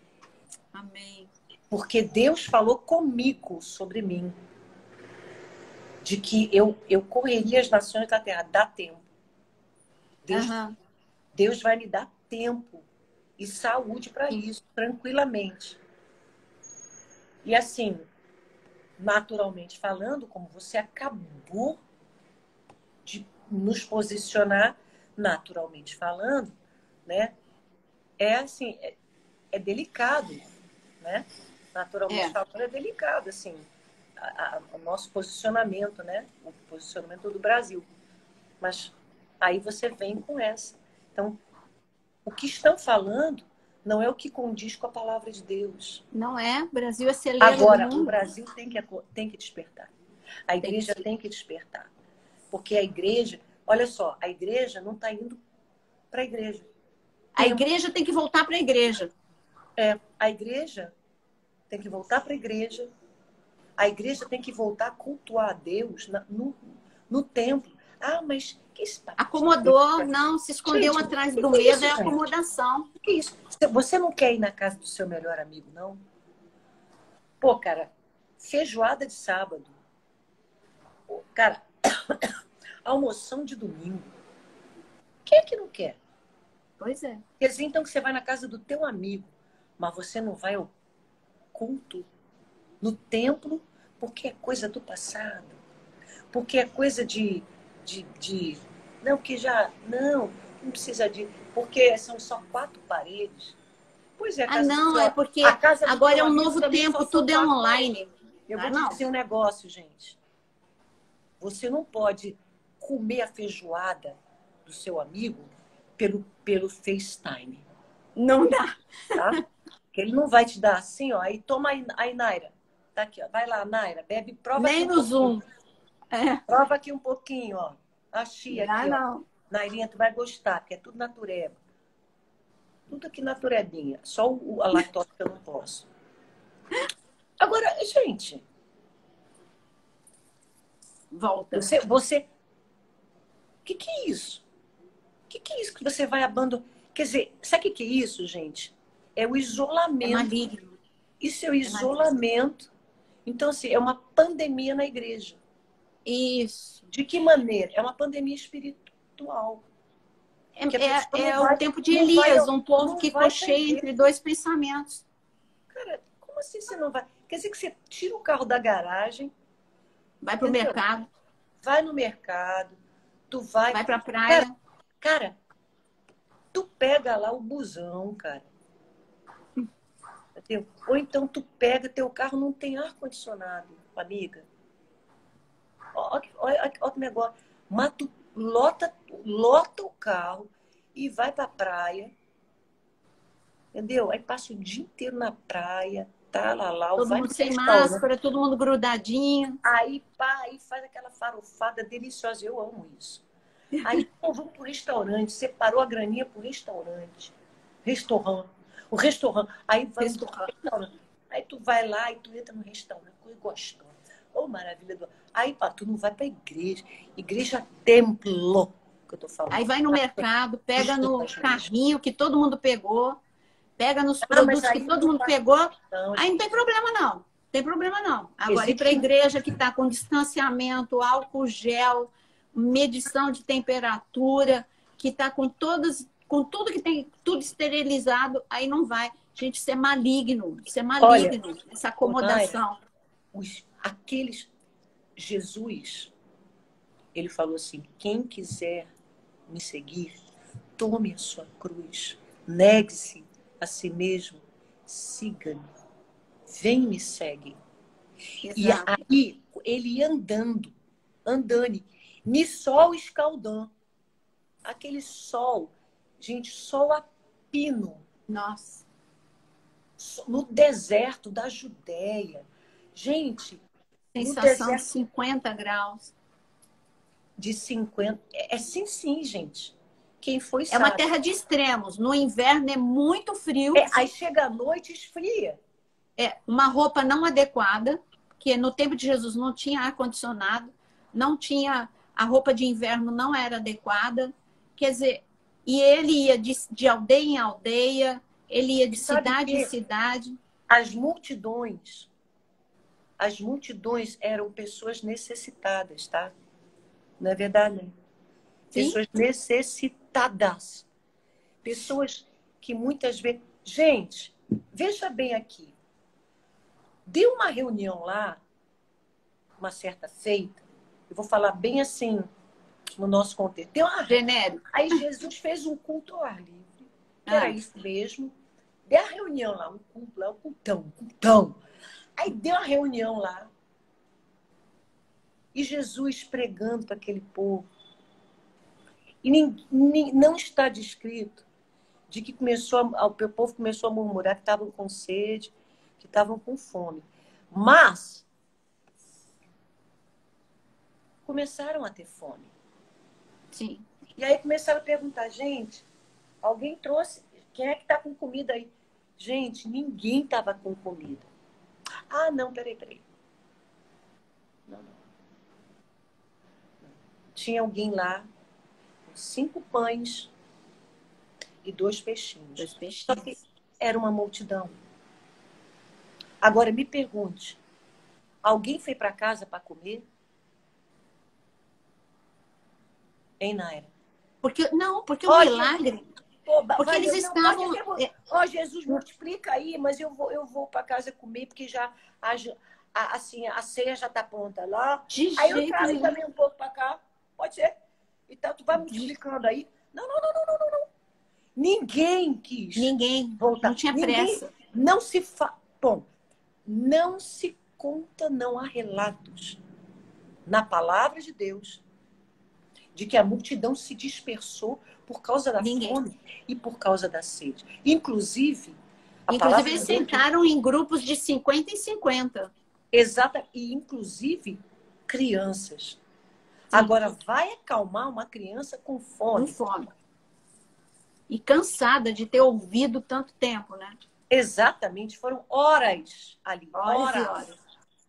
Amém. Porque Deus falou comigo sobre mim. De que eu, eu correria as nações da terra. Dá tempo. Deus, Aham. Deus vai me dar tempo e saúde para isso, tranquilamente. E assim, naturalmente falando, como você acabou de nos posicionar, naturalmente falando, né? É assim, é, é delicado, né? Naturalmente É. falando, é delicado, assim, a, a, o nosso posicionamento, né? O posicionamento do Brasil. Mas aí você vem com essa. Então, o que estão falando não é o que condiz com a palavra de Deus. Não é? O Brasil é celeiro Agora, do o mundo. Brasil tem que, tem que despertar. A Tem que igreja ser. tem que despertar. Porque a igreja, olha só, a igreja não está indo para a igreja. A Tem- igreja tem que voltar para a igreja. É, a igreja tem que voltar para a igreja. A igreja tem que voltar a cultuar a Deus na- no, no templo. Ah, mas que esse papo de Acomodou, igreja? não, se escondeu Gente, atrás que do que é medo, isso, é gente? acomodação. Que isso? Você não quer ir na casa do seu melhor amigo, não? Pô, cara, feijoada de sábado. Pô, cara, almoção de domingo. Quem é que não quer? Pois é. Quer dizer, então, que você vai na casa do teu amigo, mas você não vai ao culto, no templo, porque é coisa do passado. Porque é coisa de... de, de... Não, porque já... Não, não precisa de... Porque são só quatro paredes. Pois é, a Ah, casa do não, seu- é porque a casa do agora teu é um amigo novo também tempo, só são tudo é quatro online. paredes. Eu Ah, vou te não. dizer um negócio, gente. Você não pode comer a feijoada do seu amigo pelo, pelo FaceTime, Não dá. tá? Que ele não vai te dar assim, ó. Aí toma aí, aí, Naira. Tá aqui, ó. Vai lá, Naira. Bebe, prova Nem aqui um no Zoom. pouquinho. É, Prova aqui um pouquinho, ó. A chia dá aqui, ó. não. Nairinha, tu vai gostar, porque é tudo natureba. Tudo aqui naturebinha. Só o, a lactose que eu não posso. Agora, gente, Volta. você... você... O que, que é isso? O que, que é isso que você vai abandonar? Quer dizer, sabe o que, que é isso, gente? É o É isolamento. maligno. Isso é o isolamento. Então, assim, é uma pandemia na igreja. Isso. De que maneira? É uma pandemia espiritual. É, Que a pessoa é, é não o vai- tempo de não vai Elias, ao- um povo não que vai pra cocheia igreja. entre dois pensamentos. Cara, como assim você não vai? Quer dizer que você tira o carro da garagem, Vai pro Entendeu? mercado, vai no mercado, tu vai... vai pra praia. Cara, tu pega lá o busão, cara. Entendeu? Ou então tu pega, teu carro não tem ar-condicionado, amiga. Olha, olha, olha que negócio. Mas tu lota, lota o carro e vai pra praia. Entendeu? Aí passa o dia inteiro na praia, tá lá, lá, Todo vai mundo no sem restaurante. máscara, todo mundo grudadinho. Aí, pá, aí faz aquela farofada deliciosa. Eu amo isso. Aí, pô, vamos pro restaurante. Separou a graninha pro restaurante. Restaurante. O restaurante. Aí vai pro Restaurante. restaurante. Aí tu vai lá e tu entra no restaurante. Coisa gostosa. Ô, maravilha. Do... Aí, pá, tu não vai pra igreja. Igreja templo, que eu tô falando. Aí vai no mercado, pega Desculpa, no gente. carrinho que todo mundo pegou, pega nos Ah, mas produtos aí que todo não mundo faz pegou. Não, Aí não tem problema, não. Não tem problema, não. Agora, ir Existe- para a igreja que está com distanciamento, álcool gel, medição de temperatura, que está com todas, com tudo que tem, tudo esterilizado, aí não vai. Gente, isso é maligno, isso é maligno, Olha, essa acomodação. Os, aqueles... Jesus, ele falou assim, quem quiser me seguir, tome a sua cruz, negue-se a si mesmo, siga-me, vem e me segue. Exato. E aí, ele ia andando, andando, ni sol escaldando, aquele sol, gente, sol a pino. Nossa. No deserto da Judéia. Gente, sensação de cinquenta graus. De cinquenta. É, é sim, sim, gente. Quem foi É sabe. uma terra de extremos. No inverno é muito frio. É, aí chega a noite e esfria. É uma roupa não adequada, porque no tempo de Jesus não tinha ar-condicionado, não tinha. A roupa de inverno não era adequada. Quer dizer, e ele ia de, de aldeia em aldeia, ele ia de cidade em cidade. As multidões, as multidões eram pessoas necessitadas, tá? Não é verdade? Sim. Pessoas necessitadas. Pessoas que muitas vezes... Gente, veja bem aqui. Deu uma reunião lá, uma certa feita, eu vou falar bem assim, no nosso contexto. Deu uma... Genérico. Aí Jesus fez um culto ao ar livre, que ah. era isso mesmo. Deu a reunião lá, um culto lá, um cultão, um cultão. Aí deu a reunião lá. E Jesus pregando para aquele povo. E nem, nem, não está descrito de que começou a, o povo começou a murmurar que estavam com sede, que estavam com fome. Mas começaram a ter fome. Sim. E aí começaram a perguntar, gente, alguém trouxe, quem é que está com comida aí? Gente, ninguém estava com comida. Ah, não, peraí, peraí. Não, não. Tinha alguém lá com cinco pães e dois peixinhos. Dois peixinhos. Só que era uma multidão. Agora, me pergunte, alguém foi para casa para comer? Hein, Naira? Porque, não, porque o oh, milagre... Pô, porque vai, eles não, estavam... Ó, oh, Jesus, multiplica aí, mas eu vou, eu vou para casa comer, porque já a, a, assim, a ceia já está pronta lá. De aí jeito eu trago nenhum. também um pouco para cá. Pode ser? Então, tu vai multiplicando aí. Não, não, não, não, não, não, não. Ninguém quis Ninguém. voltar. Não tinha Ninguém, pressa. Não se fa... Bom, não se conta, não há relatos na palavra de Deus de que a multidão se dispersou por causa da Ninguém. fome e por causa da sede. Inclusive, a Inclusive eles Deus... sentaram em grupos de cinquenta em cinquenta. Exata, e inclusive crianças. Sim. Agora, vai acalmar uma criança com fome. Com fome. E cansada de ter ouvido tanto tempo, né? Exatamente, foram horas ali. Horas, horas. e horas.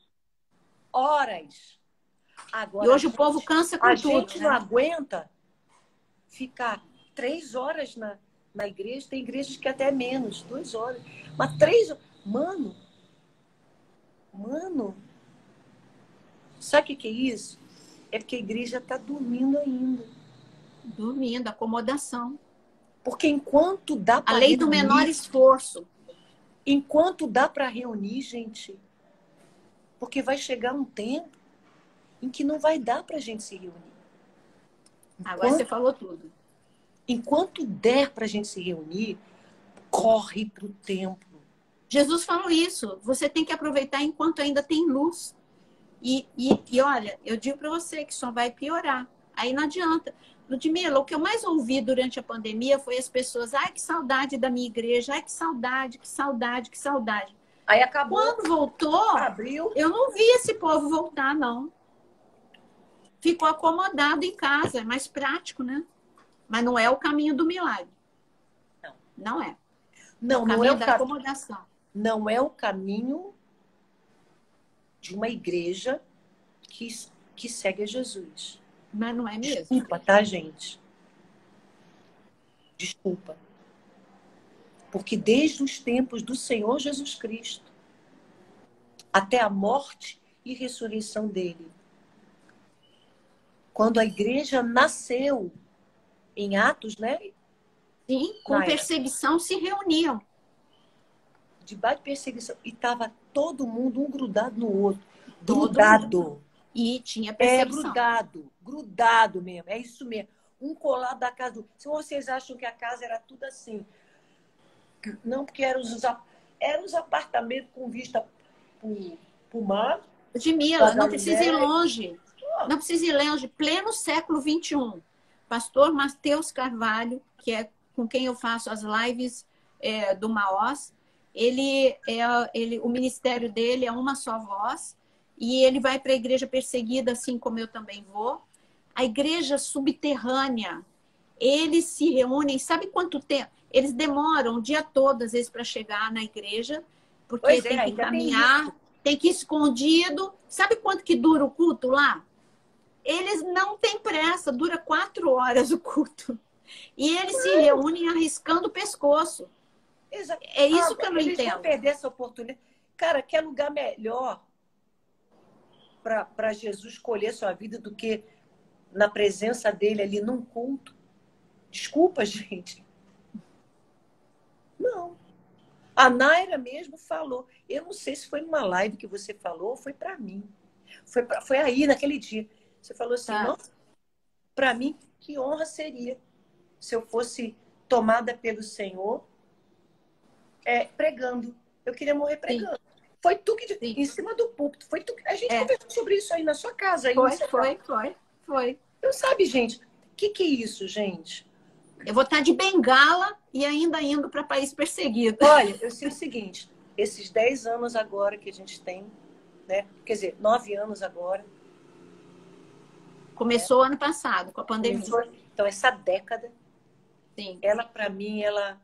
Horas. Agora, e hoje gente, o povo cansa com a tudo. A gente né? não aguenta ficar três horas na, na igreja. Tem igrejas que até menos, duas horas. Mas três horas. Mano, mano, sabe o que, que é isso? É porque a igreja está dormindo ainda. Dormindo, acomodação. Porque enquanto dá para A lei reunir, do menor esforço. Enquanto dá para reunir, gente, porque vai chegar um tempo em que não vai dar para a gente se reunir. Enquanto, Agora você falou tudo. Enquanto der para a gente se reunir, corre para o templo. Jesus falou isso. Você tem que aproveitar enquanto ainda tem luz. E, e, e olha, eu digo para você que só vai piorar. Aí não adianta. Ludmila, o que eu mais ouvi durante a pandemia foi as pessoas, ai, que saudade da minha igreja, ai, que saudade, que saudade, que saudade. Aí acabou. Quando voltou, abriu. Eu não vi esse povo voltar, não. Ficou acomodado em casa, é mais prático, né? Mas não é o caminho do milagre. Não. Não é. Não, é o não caminho é o da cam... acomodação. Não é o caminho de uma igreja que, que segue a Jesus. Mas não é mesmo. Desculpa, tá, gente? Desculpa. Porque desde os tempos do Senhor Jesus Cristo até a morte e ressurreição dele, quando a igreja nasceu em Atos, né? Sim, com Na época, perseguição se reuniam. debaixo de perseguição. E estava todo mundo um grudado no outro. Todo mundo. Grudado. E tinha É, perseguição. grudado. Grudado mesmo. É isso mesmo. Um colado da casa do... Se vocês acham que a casa era tudo assim. Não, porque eram os, a- eram os apartamentos com vista para o mar, para Ludmila, não precisa ir Galileia. longe. Não precisa ir longe. Pleno século vinte e um. Pastor Mateus Carvalho, que é com quem eu faço as lives é, do Maós, ele é, ele, o ministério dele é uma só voz, e ele vai para a igreja perseguida, assim como eu também vou. A igreja subterrânea, eles se reúnem, sabe quanto tempo? Eles demoram o dia todo, às vezes, para chegar na igreja, porque Pois é, tem que ainda tem caminhar, isso. tem que ir escondido. Sabe quanto que dura o culto lá? Eles não têm pressa, dura quatro horas o culto. E eles se reúnem arriscando o pescoço. Exa- É isso Ah, que eu não eles vão entendo. perder essa oportunidade. Cara, quer lugar melhor para Jesus escolher sua vida do que na presença dele ali num culto? Desculpa, gente. Não. A Naira mesmo falou. Eu não sei se foi numa live que você falou ou foi para mim. Foi, pra, foi aí, naquele dia. Você falou assim, Tá. nossa, para mim, que honra seria se eu fosse tomada pelo Senhor é, pregando. Eu queria morrer pregando. Foi tu que, Sim. em cima do púlpito, foi tu que... A gente É. conversou sobre isso aí na sua casa. Aí Foi, você foi, foi, foi. Não sabe, gente, o que, que é isso, gente? Eu vou estar de bengala e ainda indo para país perseguido. Olha, eu sei o seguinte, esses dez anos agora que a gente tem, né? Quer dizer, nove anos agora. Começou ano passado, com a pandemia. Começou- Então, essa década, Sim, ela, para mim, ela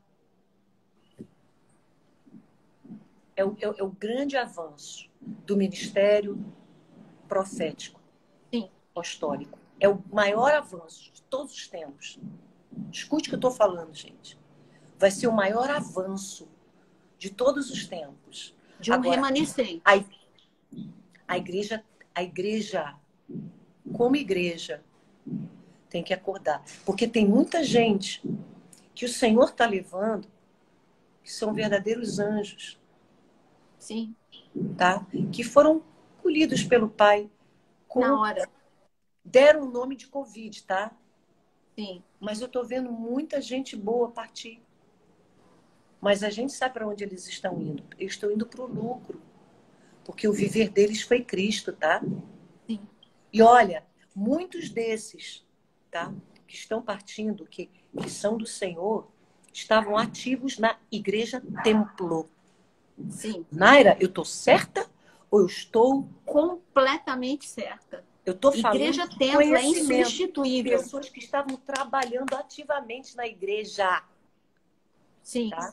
é o, é o- é o grande avanço do ministério profético, sim. apostólico. É o maior avanço de todos os tempos. Escute o que eu estou falando, gente. Vai ser o maior avanço de todos os tempos. De um Agora, remanescente. a, a igreja, a igreja, como igreja, tem que acordar. Porque tem muita gente que o Senhor está levando que são verdadeiros anjos, Sim, tá? Que foram colhidos pelo Pai. Com, na hora. deram o nome de Covid, tá? Sim. Mas eu estou vendo muita gente boa partir. Mas a gente sabe para onde eles estão indo. Eles estão indo para o lucro. Porque o viver deles foi Cristo, tá? Sim. E olha, muitos desses, tá? Que estão partindo, que, que são do Senhor, estavam ativos na igreja templo. Sim. Naira, eu estou certa ou eu estou... Completamente certa. Eu estou falando Igreja de templo é conhecimento. insubstituível. Pessoas que estavam trabalhando ativamente na igreja. Sim. Tá?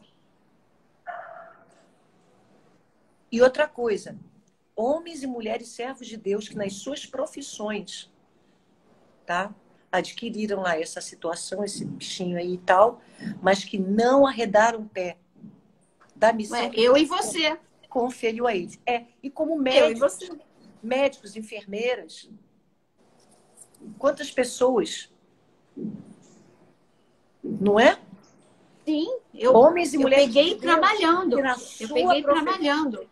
E outra coisa, homens e mulheres servos de Deus que nas suas profissões, tá? Adquiriram lá essa situação, esse bichinho aí e tal, mas que não arredaram o pé da missão Ué, que eu Deus e você. conferiu a eles. É, e como Eu e médicos, você. médicos, enfermeiras, quantas pessoas, não é? Sim, eu, Homens e eu mulheres peguei de Deus trabalhando. que na Eu sua peguei profissão trabalhando.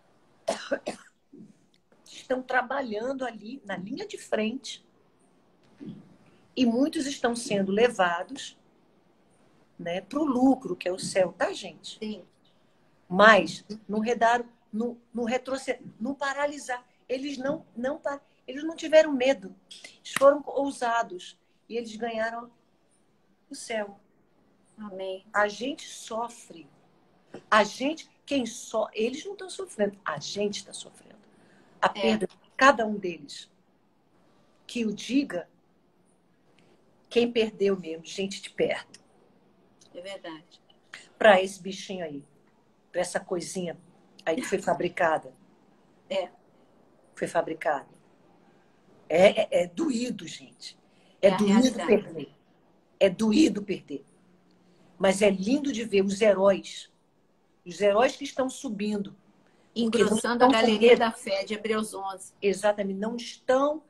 estão trabalhando ali na linha de frente e muitos estão sendo levados, né, para o lucro, que é o céu, tá, gente? Sim. Mas não redaram, não, não retroceder, não paralisar. Eles não, não, pa- eles não tiveram medo. Eles foram ousados e eles ganharam o céu. Amém. A gente sofre. A gente, quem só, eles não estão sofrendo, a gente está sofrendo. A perda de cada um deles. Que o diga quem perdeu mesmo, gente de perto. É verdade. Para esse bichinho aí, para essa coisinha aí que foi fabricada. É. Foi fabricada. É, é, é doído, gente. É, É a doído realidade. perder. É doído perder. Mas é lindo de ver os heróis. Os heróis que estão subindo. Porque não Engrossando a estão com galeria medo. da fé de Hebreus onze. Exatamente. Não estão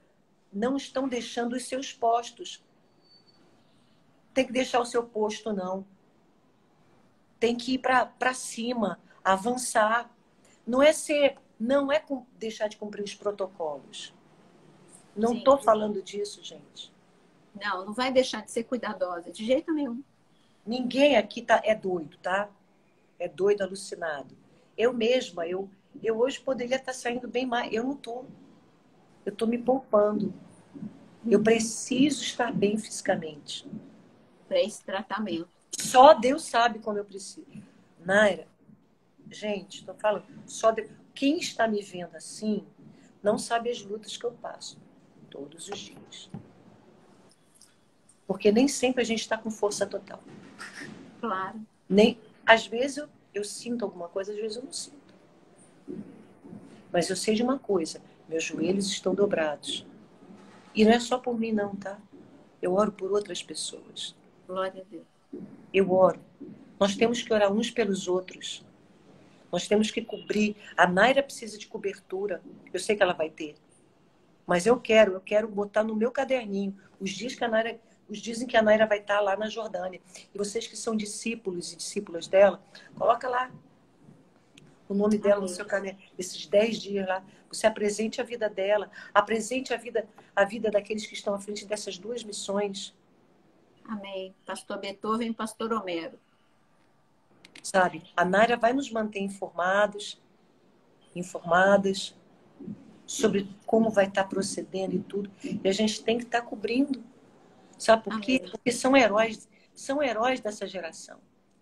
não estão deixando os seus postos. Tem que deixar o seu posto, não. Tem que ir para cima, avançar. Não é ser, não é deixar de cumprir os protocolos. Não estou falando disso, gente. Não, não vai deixar de ser cuidadosa, de jeito nenhum. Ninguém aqui tá, é doido, tá? É doido, alucinado. Eu mesma, eu, eu hoje poderia estar saindo bem mais. Eu não estou. Eu estou me poupando. Eu preciso estar bem fisicamente. Para esse tratamento. Só Deus sabe como eu preciso. Naira, gente, estou falando, só Deus. Quem está me vendo assim não sabe as lutas que eu passo todos os dias. Porque nem sempre a gente está com força total. Claro. Nem, às vezes eu, eu sinto alguma coisa, às vezes eu não sinto. Mas eu sei de uma coisa, meus joelhos estão dobrados. E não é só por mim não, tá? Eu oro por outras pessoas. Glória a Deus. Eu oro. Nós temos que orar uns pelos outros. Nós temos que cobrir. A Naira precisa de cobertura. Eu sei que ela vai ter. Mas eu quero, eu quero botar no meu caderninho os dias que a Naira, os dias em que a Naira vai estar lá na Jordânia. E vocês que são discípulos e discípulas dela, coloca lá o nome dela Amém. No seu caderno. Esses dez dias lá, você apresente a vida dela, apresente a vida, a vida daqueles que estão à frente dessas duas missões. Amém. Pastor Beethoven e Pastor Homero. Sabe, a Naira vai nos manter informados, informadas sobre como vai estar procedendo e tudo. E a gente tem que estar cobrindo. Sabe por quê? Amém. Porque são heróis, são heróis dessa geração.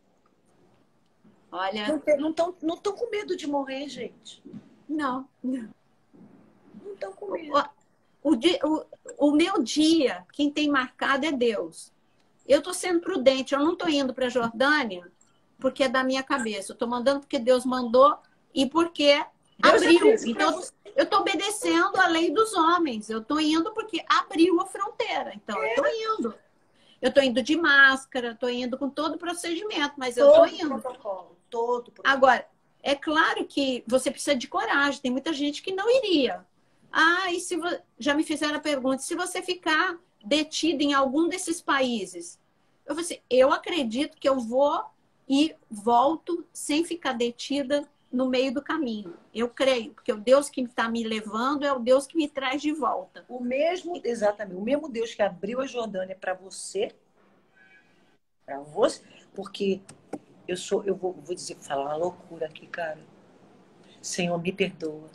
Olha, não estão não estão com medo de morrer, gente. Não. Não estão com medo. O, o, o, o meu dia, quem tem marcado é Deus. Eu estou sendo prudente, eu não estou indo para a Jordânia porque é da minha cabeça. Eu estou mandando porque Deus mandou e porque Deus abriu. Então, eu estou obedecendo a lei dos homens. Eu estou indo porque abriu a fronteira. Então, eu estou indo. Eu estou indo de máscara, estou indo com todo o procedimento, mas eu estou indo. Protocolo, todo protocolo. Agora, é claro que você precisa de coragem. Tem muita gente que não iria. Ah, e se vo... já me fizeram a pergunta, se você ficar detida em algum desses países? Eu falei assim, eu acredito que eu vou e volto sem ficar detida no meio do caminho. Eu creio, porque o Deus que está me levando é o Deus que me traz de volta. O mesmo, exatamente, o mesmo Deus que abriu a Jordânia para você, para você, porque eu sou, eu vou, vou dizer, falar uma loucura aqui, cara. Senhor, me perdoa.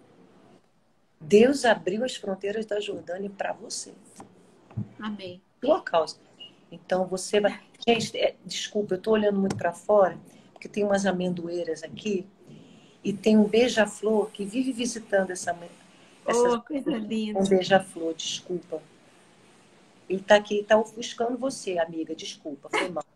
Deus abriu as fronteiras da Jordânia para você. Amém. Tua causa. Então você vai. Gente, é, desculpa, eu estou olhando muito para fora, porque tem umas amendoeiras aqui e tem um beija-flor que vive visitando essa. essa oh, coisa linda. Um beija-flor, desculpa. Ele está aqui, está ofuscando você, amiga, desculpa, foi mal.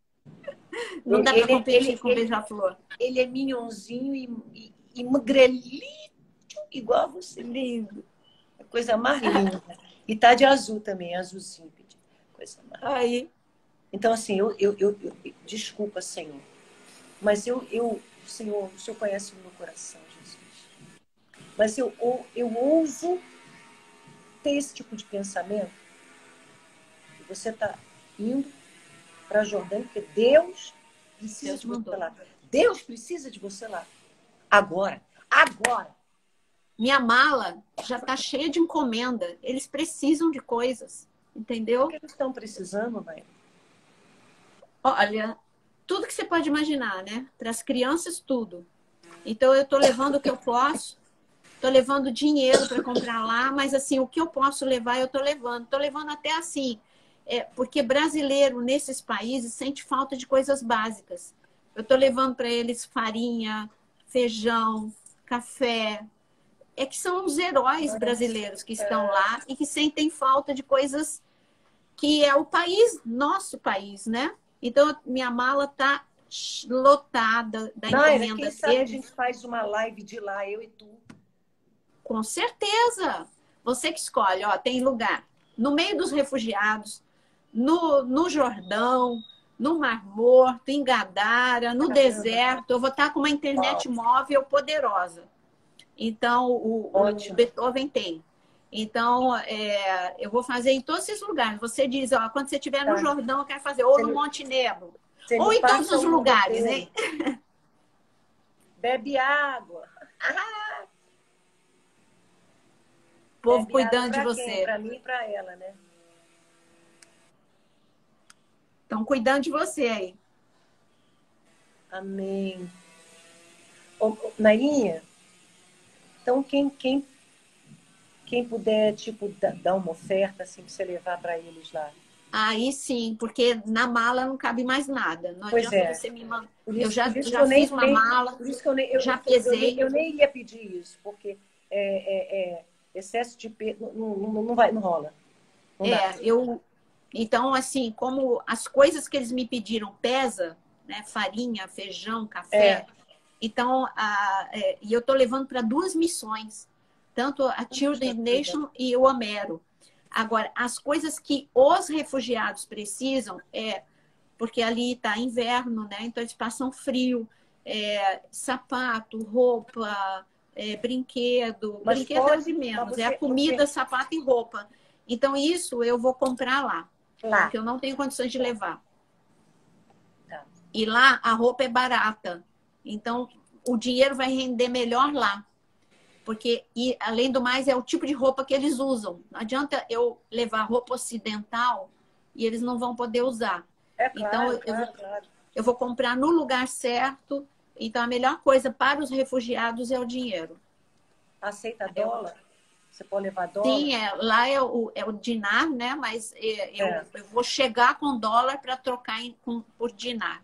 Não dá para competir ele, com o beija-flor. Ele é minhonzinho e, e, e magrelito, igual a você. Lindo. É coisa mais linda. E tá de azul também, azulzinho. Coisa mais. Aí. Então, assim, eu, eu, eu, eu desculpa, Senhor. Mas eu, eu, Senhor, o Senhor conhece o meu coração, Jesus. Mas eu, eu, eu ouso ter esse tipo de pensamento. Você está indo para a Jordânia porque Deus precisa Deus de você mandou. Lá. Deus precisa de você lá. Agora. Agora. Minha mala já está cheia de encomenda. Eles precisam de coisas. Entendeu? O que eles estão precisando, mãe? Olha, tudo que você pode imaginar, né? Para as crianças, tudo. Então, eu estou levando o que eu posso. Estou levando dinheiro para comprar lá. Mas, assim, o que eu posso levar, eu estou levando. Estou levando até assim. É, porque brasileiro, nesses países, sente falta de coisas básicas. Eu estou levando para eles farinha, feijão, café. É que são os heróis brasileiros que estão lá e que sentem falta de coisas que é o país, nosso país, né? Então, minha mala tá lotada da Naira, encomenda quem sabe deles. A gente faz uma live de lá, eu e tu. Com certeza. Você que escolhe, ó, tem lugar no meio dos refugiados, no, no Jordão, no Mar Morto, em Gadara, no Caramba. Deserto. Eu vou estar com uma internet móvel poderosa. Então, o, o Beethoven tem. Então, é, eu vou fazer em todos esses lugares. Você diz, ó, quando você estiver no Tá. Jordão, eu quero fazer, ou Você no me, Monte Nebo, você ou me em todos passa os um lugares, roteiro. hein? Bebe água. O povo Bebe água cuidando de para quem? você. Para mim e para ela, né? Estão cuidando de você aí. Amém. Ô, ô, Nailinha, então quem, quem, quem puder, tipo, da- dar uma oferta, assim, para você levar para eles lá. Aí sim, porque na mala não cabe mais nada. Não Pois adianta é. você me mandar. Por Eu isso, já, por isso que já eu nem fiz uma sei, mala, por isso que eu nem, eu, já eu, eu, nem, pesei. eu nem ia pedir isso, porque é, é, é, excesso de peso não, não, não vai, não rola. Não dá. É, eu. Então, assim, como as coisas que eles me pediram pesa, né? Farinha, feijão, É. café. Então, a, é, e eu estou levando para duas missões, tanto a Puxa Children's vida. Nation e o Homero. Agora, as coisas que os refugiados precisam é porque ali está inverno, né? Então eles passam frio, é, sapato, roupa, é, brinquedo. Mas Brinquedo é o pode, de mas menos, é a você, comida, você sapato e roupa. Então isso eu vou comprar lá, lá. porque eu não tenho condições de levar. Tá. E lá a roupa é barata. Então o dinheiro vai render melhor lá. Porque, e, além do mais, é o tipo de roupa que eles usam. Não adianta eu levar roupa ocidental e eles não vão poder usar. É Então, claro, eu vou, claro, claro. eu vou comprar no lugar certo. Então, a melhor coisa para os refugiados é o dinheiro. Aceita Eu, dólar? Você pode levar dólar? sim, é, lá é o, é o dinar, né? Mas é, eu, É. eu vou chegar com dólar para trocar em, com, por dinar.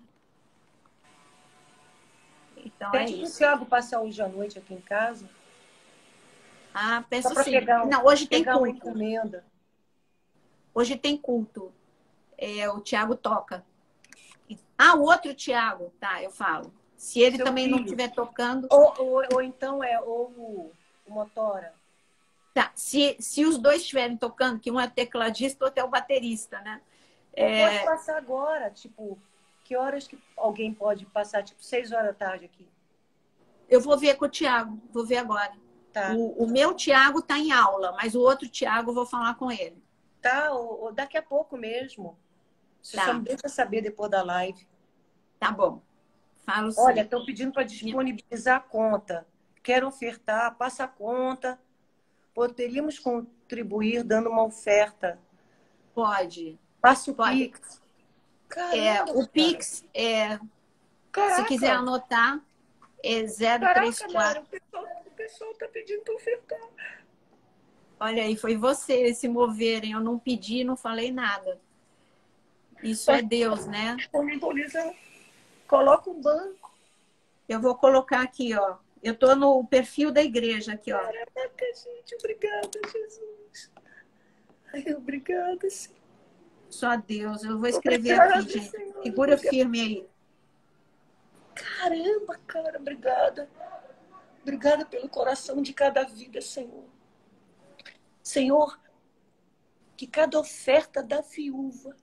Então, é Pede para o isso. Thiago passar hoje à noite aqui em casa, Ah, só peço para sim. pegar, um, Não, hoje tem pegar uma culto. encomenda. Hoje tem culto. É, o Tiago toca. Ah, o outro Tiago, tá, eu falo. Se ele Seu também não filho. estiver tocando, Ou, ou, ou então é ou o, o Motora. tá. Se, se os dois estiverem tocando, que um é tecladista, outro é o baterista, né? Ou pode É, passar agora, tipo, que horas que alguém pode passar? Tipo, seis horas da tarde aqui. eu vou ver com o Tiago, vou ver agora. Tá. O, o meu Tiago está em aula, mas o outro Tiago eu vou falar com ele. Tá, ou, ou daqui a pouco mesmo. Você só me Tá, deixa saber depois da live. tá bom. Falo Olha, sim. estão pedindo para disponibilizar a conta. Quero ofertar, passa a conta. Poderíamos contribuir dando uma oferta. Pode, Passa o pode. Pix. É, Caramba, o cara. Pix, é, se quiser Caraca. anotar, é zero três Caraca, Nara, quatro. o pessoal, o pessoal tá pedindo para ofertar. Olha aí, foi você se moverem. Eu não pedi, não falei nada. Isso Tá é Deus, né? disponibilizando. Coloca um banco. Eu vou colocar aqui, ó. Eu tô no perfil da igreja aqui, ó. Caraca, gente, obrigada, Jesus. Ai, obrigada, Senhor. Só Deus. Eu vou escrever aqui, Obrigada, gente. Senhor. Segura Obrigada. firme aí. Caramba, cara, obrigada. Obrigada pelo coração de cada vida, Senhor. Senhor, que cada oferta da viúva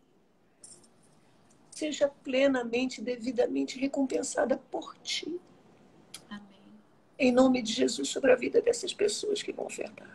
seja plenamente, devidamente recompensada por Ti. Amém. Em nome de Jesus, sobre a vida dessas pessoas que vão ofertar.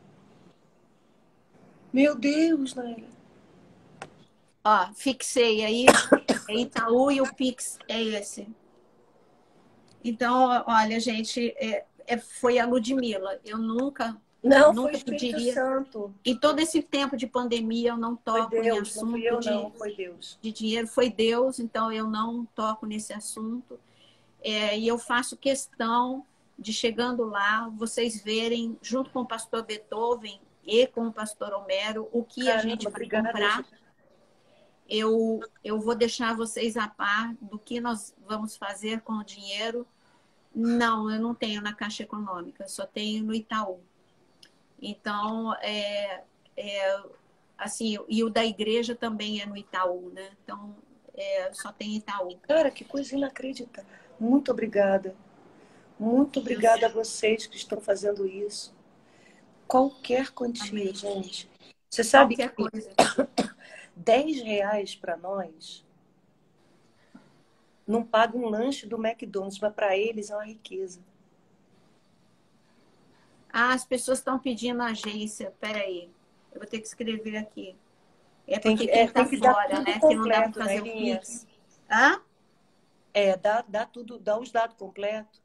Meu Deus, Naila. Ó, fixei aí. É Itaú e o Pix é esse. Então, olha, gente, é, é, foi a Ludmilla. Eu nunca, Não, foi o nunca Espírito pediria. Santo. Em todo esse tempo de pandemia, eu não Foi toco em Deus, não fui assunto eu, de, não, foi Deus. de dinheiro. Foi Deus, então eu não toco nesse assunto. É, e eu faço questão de, chegando lá, vocês verem, junto com o pastor Beethoven e com o pastor Homero, o que a gente Caramba, vai obrigada. comprar. Eu, eu vou deixar vocês a par do que nós vamos fazer com o dinheiro. Não, eu não tenho na Caixa Econômica, só tenho no Itaú. Então, é, é, assim, e o da igreja também é no Itaú, né? Então, é, só tem Itaú. Cara, que coisa inacreditável. Muito obrigada. Muito obrigada a vocês que estão fazendo isso. Qualquer quantia, Amém. gente. Você sabe Qualquer que coisa. dez reais para nós não paga um lanche do McDonald's, mas para eles é uma riqueza. Ah, as pessoas estão pedindo a agência. Peraí, eu vou ter que escrever aqui. É Tem porque que, quem é, está tem que dar fora, tudo né? Que não dá para completo, fazer o Nailinha. Pix. Hã? É, dá, dá tudo, dá os dados completos.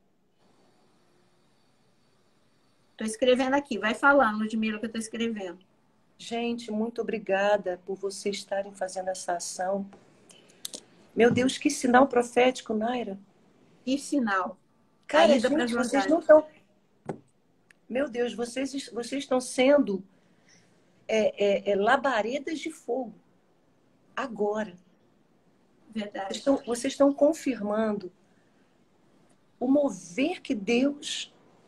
Estou escrevendo aqui. Vai falando, Ludmila, que eu estou escrevendo. Gente, muito obrigada por vocês estarem fazendo essa ação. Meu Deus, que sinal profético, Naira. Que sinal. A Cara, ida para gente, vocês Jordânia. não estão... Meu Deus, vocês, vocês estão sendo é, é, é, labaredas de fogo. Agora. Vocês Verdade. estão, vocês estão confirmando o mover que Deus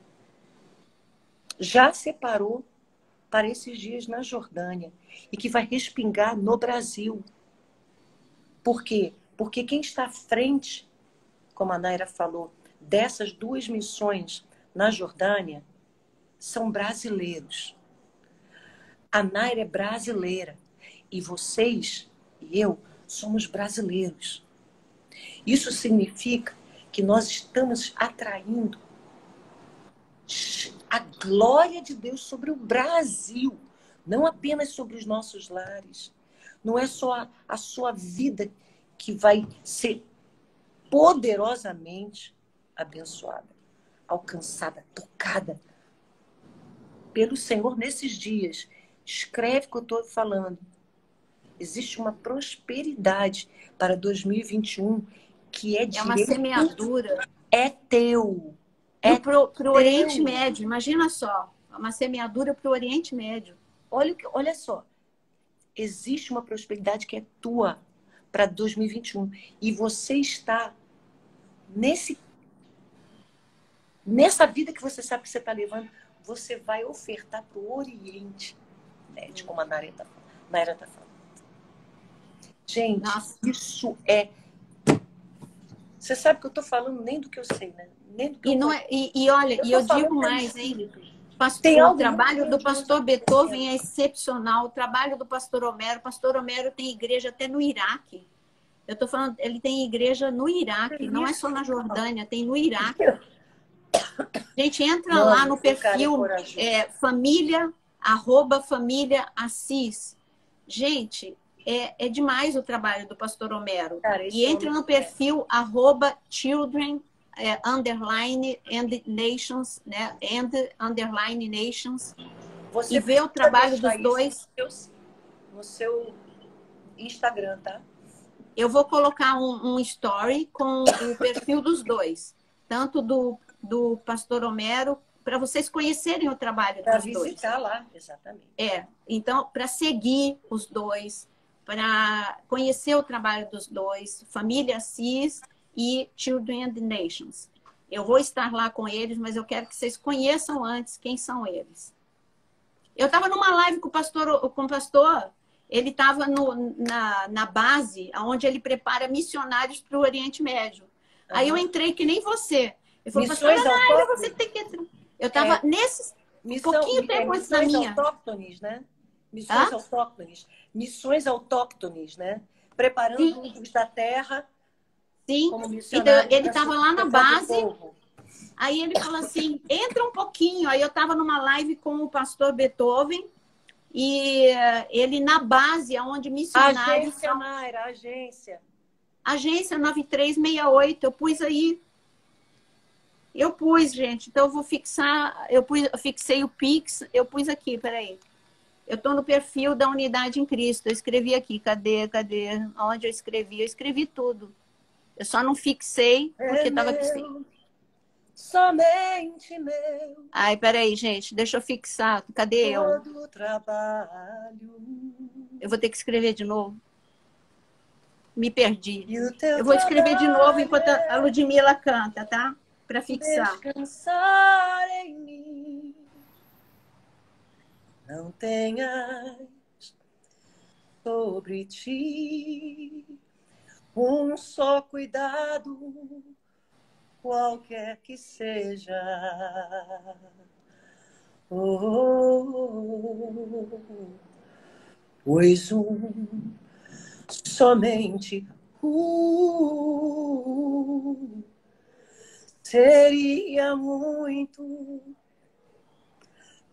já separou para esses dias na Jordânia e que vai respingar no Brasil. Por quê? Porque quem está à frente, como a Naira falou, dessas duas missões na Jordânia são brasileiros. A Naira é brasileira e vocês e eu somos brasileiros. Isso significa que nós estamos atraindo a glória de Deus sobre o Brasil, não apenas sobre os nossos lares. Não é só a, a sua vida que vai ser poderosamente abençoada, alcançada, tocada pelo Senhor nesses dias. Escreve o que eu estou falando. Existe uma prosperidade para dois mil e vinte e um que é É uma direito, semeadura. é teu. E É para o teu. Oriente Médio, imagina só. É uma semeadura para o Oriente Médio. Olha, o que- olha só. Existe uma prosperidade que é tua para dois mil e vinte e um. E você está nesse, nessa vida que você sabe que você está levando, você vai ofertar para o Oriente Médio, como a Naira está tá falando. Gente, Nossa. isso é... Você sabe que eu estou falando nem do que eu sei, né? Nem do que E, eu não conheço. é, e, e olha, Eu e tô eu falando digo pelo mais, hein? Espírito. Pastor, Tem o algo trabalho muito do pastor grandioso Beethoven é excepcional. O trabalho do pastor Homero. O pastor Homero tem igreja até no Iraque. Eu estou falando, ele tem igreja no Iraque, não é só na Jordânia, tem no Iraque. Gente, entra Mano, lá no o cara é perfil corajoso. é, família, arroba família Assis. Gente, é, é demais o trabalho do pastor Homero. Cara, esse E entra homem no perfil arroba children, é, underline, and nations, né? And, underline, nations. Você E vê o precisa trabalho deixar dos dois. isso no seu, no seu Instagram, tá? Eu vou colocar um, um story com o perfil dos dois. Tanto do, do pastor Homero, para vocês conhecerem o trabalho Para dos dois. visitar lá, exatamente. É, então, para seguir os dois, para conhecer o trabalho dos dois, Família Assis e Children and the Nations. Eu vou estar lá com eles, mas eu quero que vocês conheçam antes quem são eles. Eu estava numa live com o pastor, com o pastor ele estava na, na base, onde ele prepara missionários para o Oriente Médio. Uhum. Aí eu entrei que nem você. Ele falou, Missões pastor, autóctones. você tem que... Eu estava É. nesse... Missão, pouquinho tempo é, antes da missões minha. autóctones, né? Missões Hã? autóctones. Missões autóctones, né? Preparando Sim. os da terra Sim. como Então, missionários. ele estava lá na base, povo. aí ele falou assim, entra um pouquinho. Aí eu estava numa live com o pastor Beethoven, e uh, ele na base, onde missionários... Agência, são... Naira, agência. Agência nove três seis oito, eu pus aí. Eu pus, gente. Então, eu vou fixar... Eu, pus, eu fixei o Pix, eu pus aqui, peraí. Eu estou no perfil da Unidade em Cristo. Eu escrevi aqui, cadê, cadê? Onde eu escrevi? Eu escrevi tudo. Eu só não fixei, porque estava... É somente meu. Ai, peraí, gente, deixa eu fixar. Cadê eu? Todo trabalho. Eu vou ter que escrever de novo. Me perdi. E o teu Eu vou escrever de novo enquanto é a Ludmila canta, tá? Para fixar. Descansar em mim. Não tenhas sobre ti um só cuidado, qualquer que seja. Oh, oh, oh, pois um somente uh, seria muito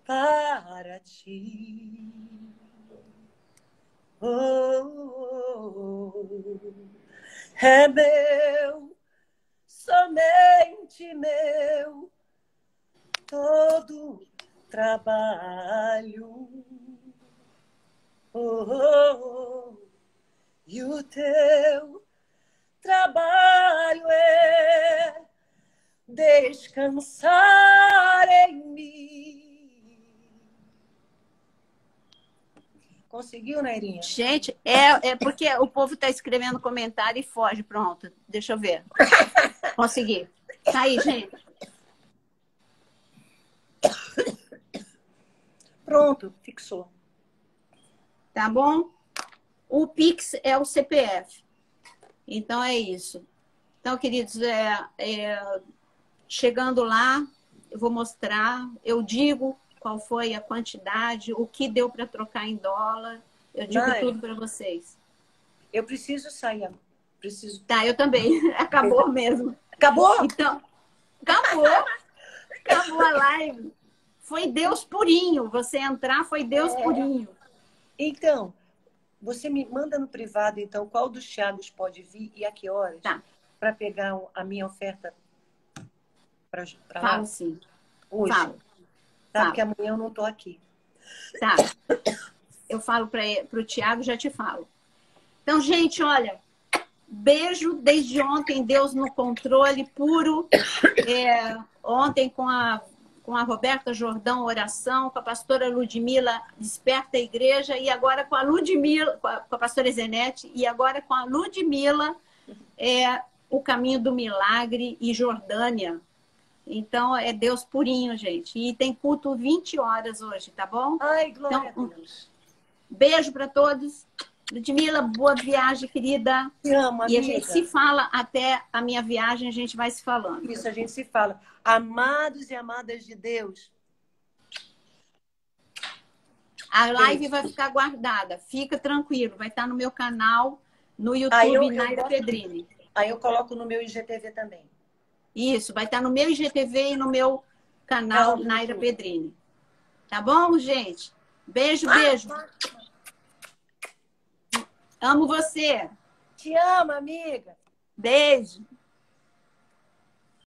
para ti. Oh, é meu, somente meu, todo trabalho. Oh, e o teu trabalho é descansar em mim. Conseguiu, Nairinha? Gente, é, é porque o povo está escrevendo comentário e foge. Pronto, deixa eu ver. Consegui. Tá aí, gente. Pronto, fixou. Tá bom? O Pix é o C P F. Então é isso. Então, queridos, é, é, chegando lá, eu vou mostrar, eu digo qual foi a quantidade, o que deu para trocar em dólar. Eu digo Nai, tudo para vocês. eu preciso sair. Preciso. Tá, eu também. Acabou mesmo. Acabou? Então, acabou. Acabou a live. Foi Deus purinho. Você entrar foi Deus É. purinho. Então, você me manda no privado, então, qual dos Thiagos pode vir e a que horas? Tá. Para pegar a minha oferta para lá? Falo sim. Hoje. Falo. Tá? Falo. Porque amanhã eu não estou aqui. Tá. Eu falo para o Thiago, já te falo. Então, gente, olha, beijo desde ontem, Deus no controle puro. É, ontem com a, com a Roberta Jordão, oração, com a pastora Ludmila, Desperta a Igreja, e agora com a Ludmila, com a, com a pastora Zenete, e agora com a Ludmila, é, o Caminho do Milagre e Jordânia. Então, é Deus purinho, gente. E tem culto vinte horas hoje, tá bom? Ai, glória Então, a Deus. Beijo para todos. Ludmila, boa viagem, querida. Te amo, E amiga. a gente se fala até a minha viagem, a gente vai se falando. Isso, a gente se fala. Amados e amadas de Deus. A live Beijo. vai ficar guardada. Fica tranquilo. Vai estar no meu canal, no YouTube, Aí eu- eu Naira boto- Pedrini. Aí eu coloco no meu I G T V também. Isso, vai estar no meu I G T V e no meu canal, Ah, no Naira YouTube. Pedrini. Tá bom, gente? Beijo, beijo. Amo você. Te amo, amiga. Beijo.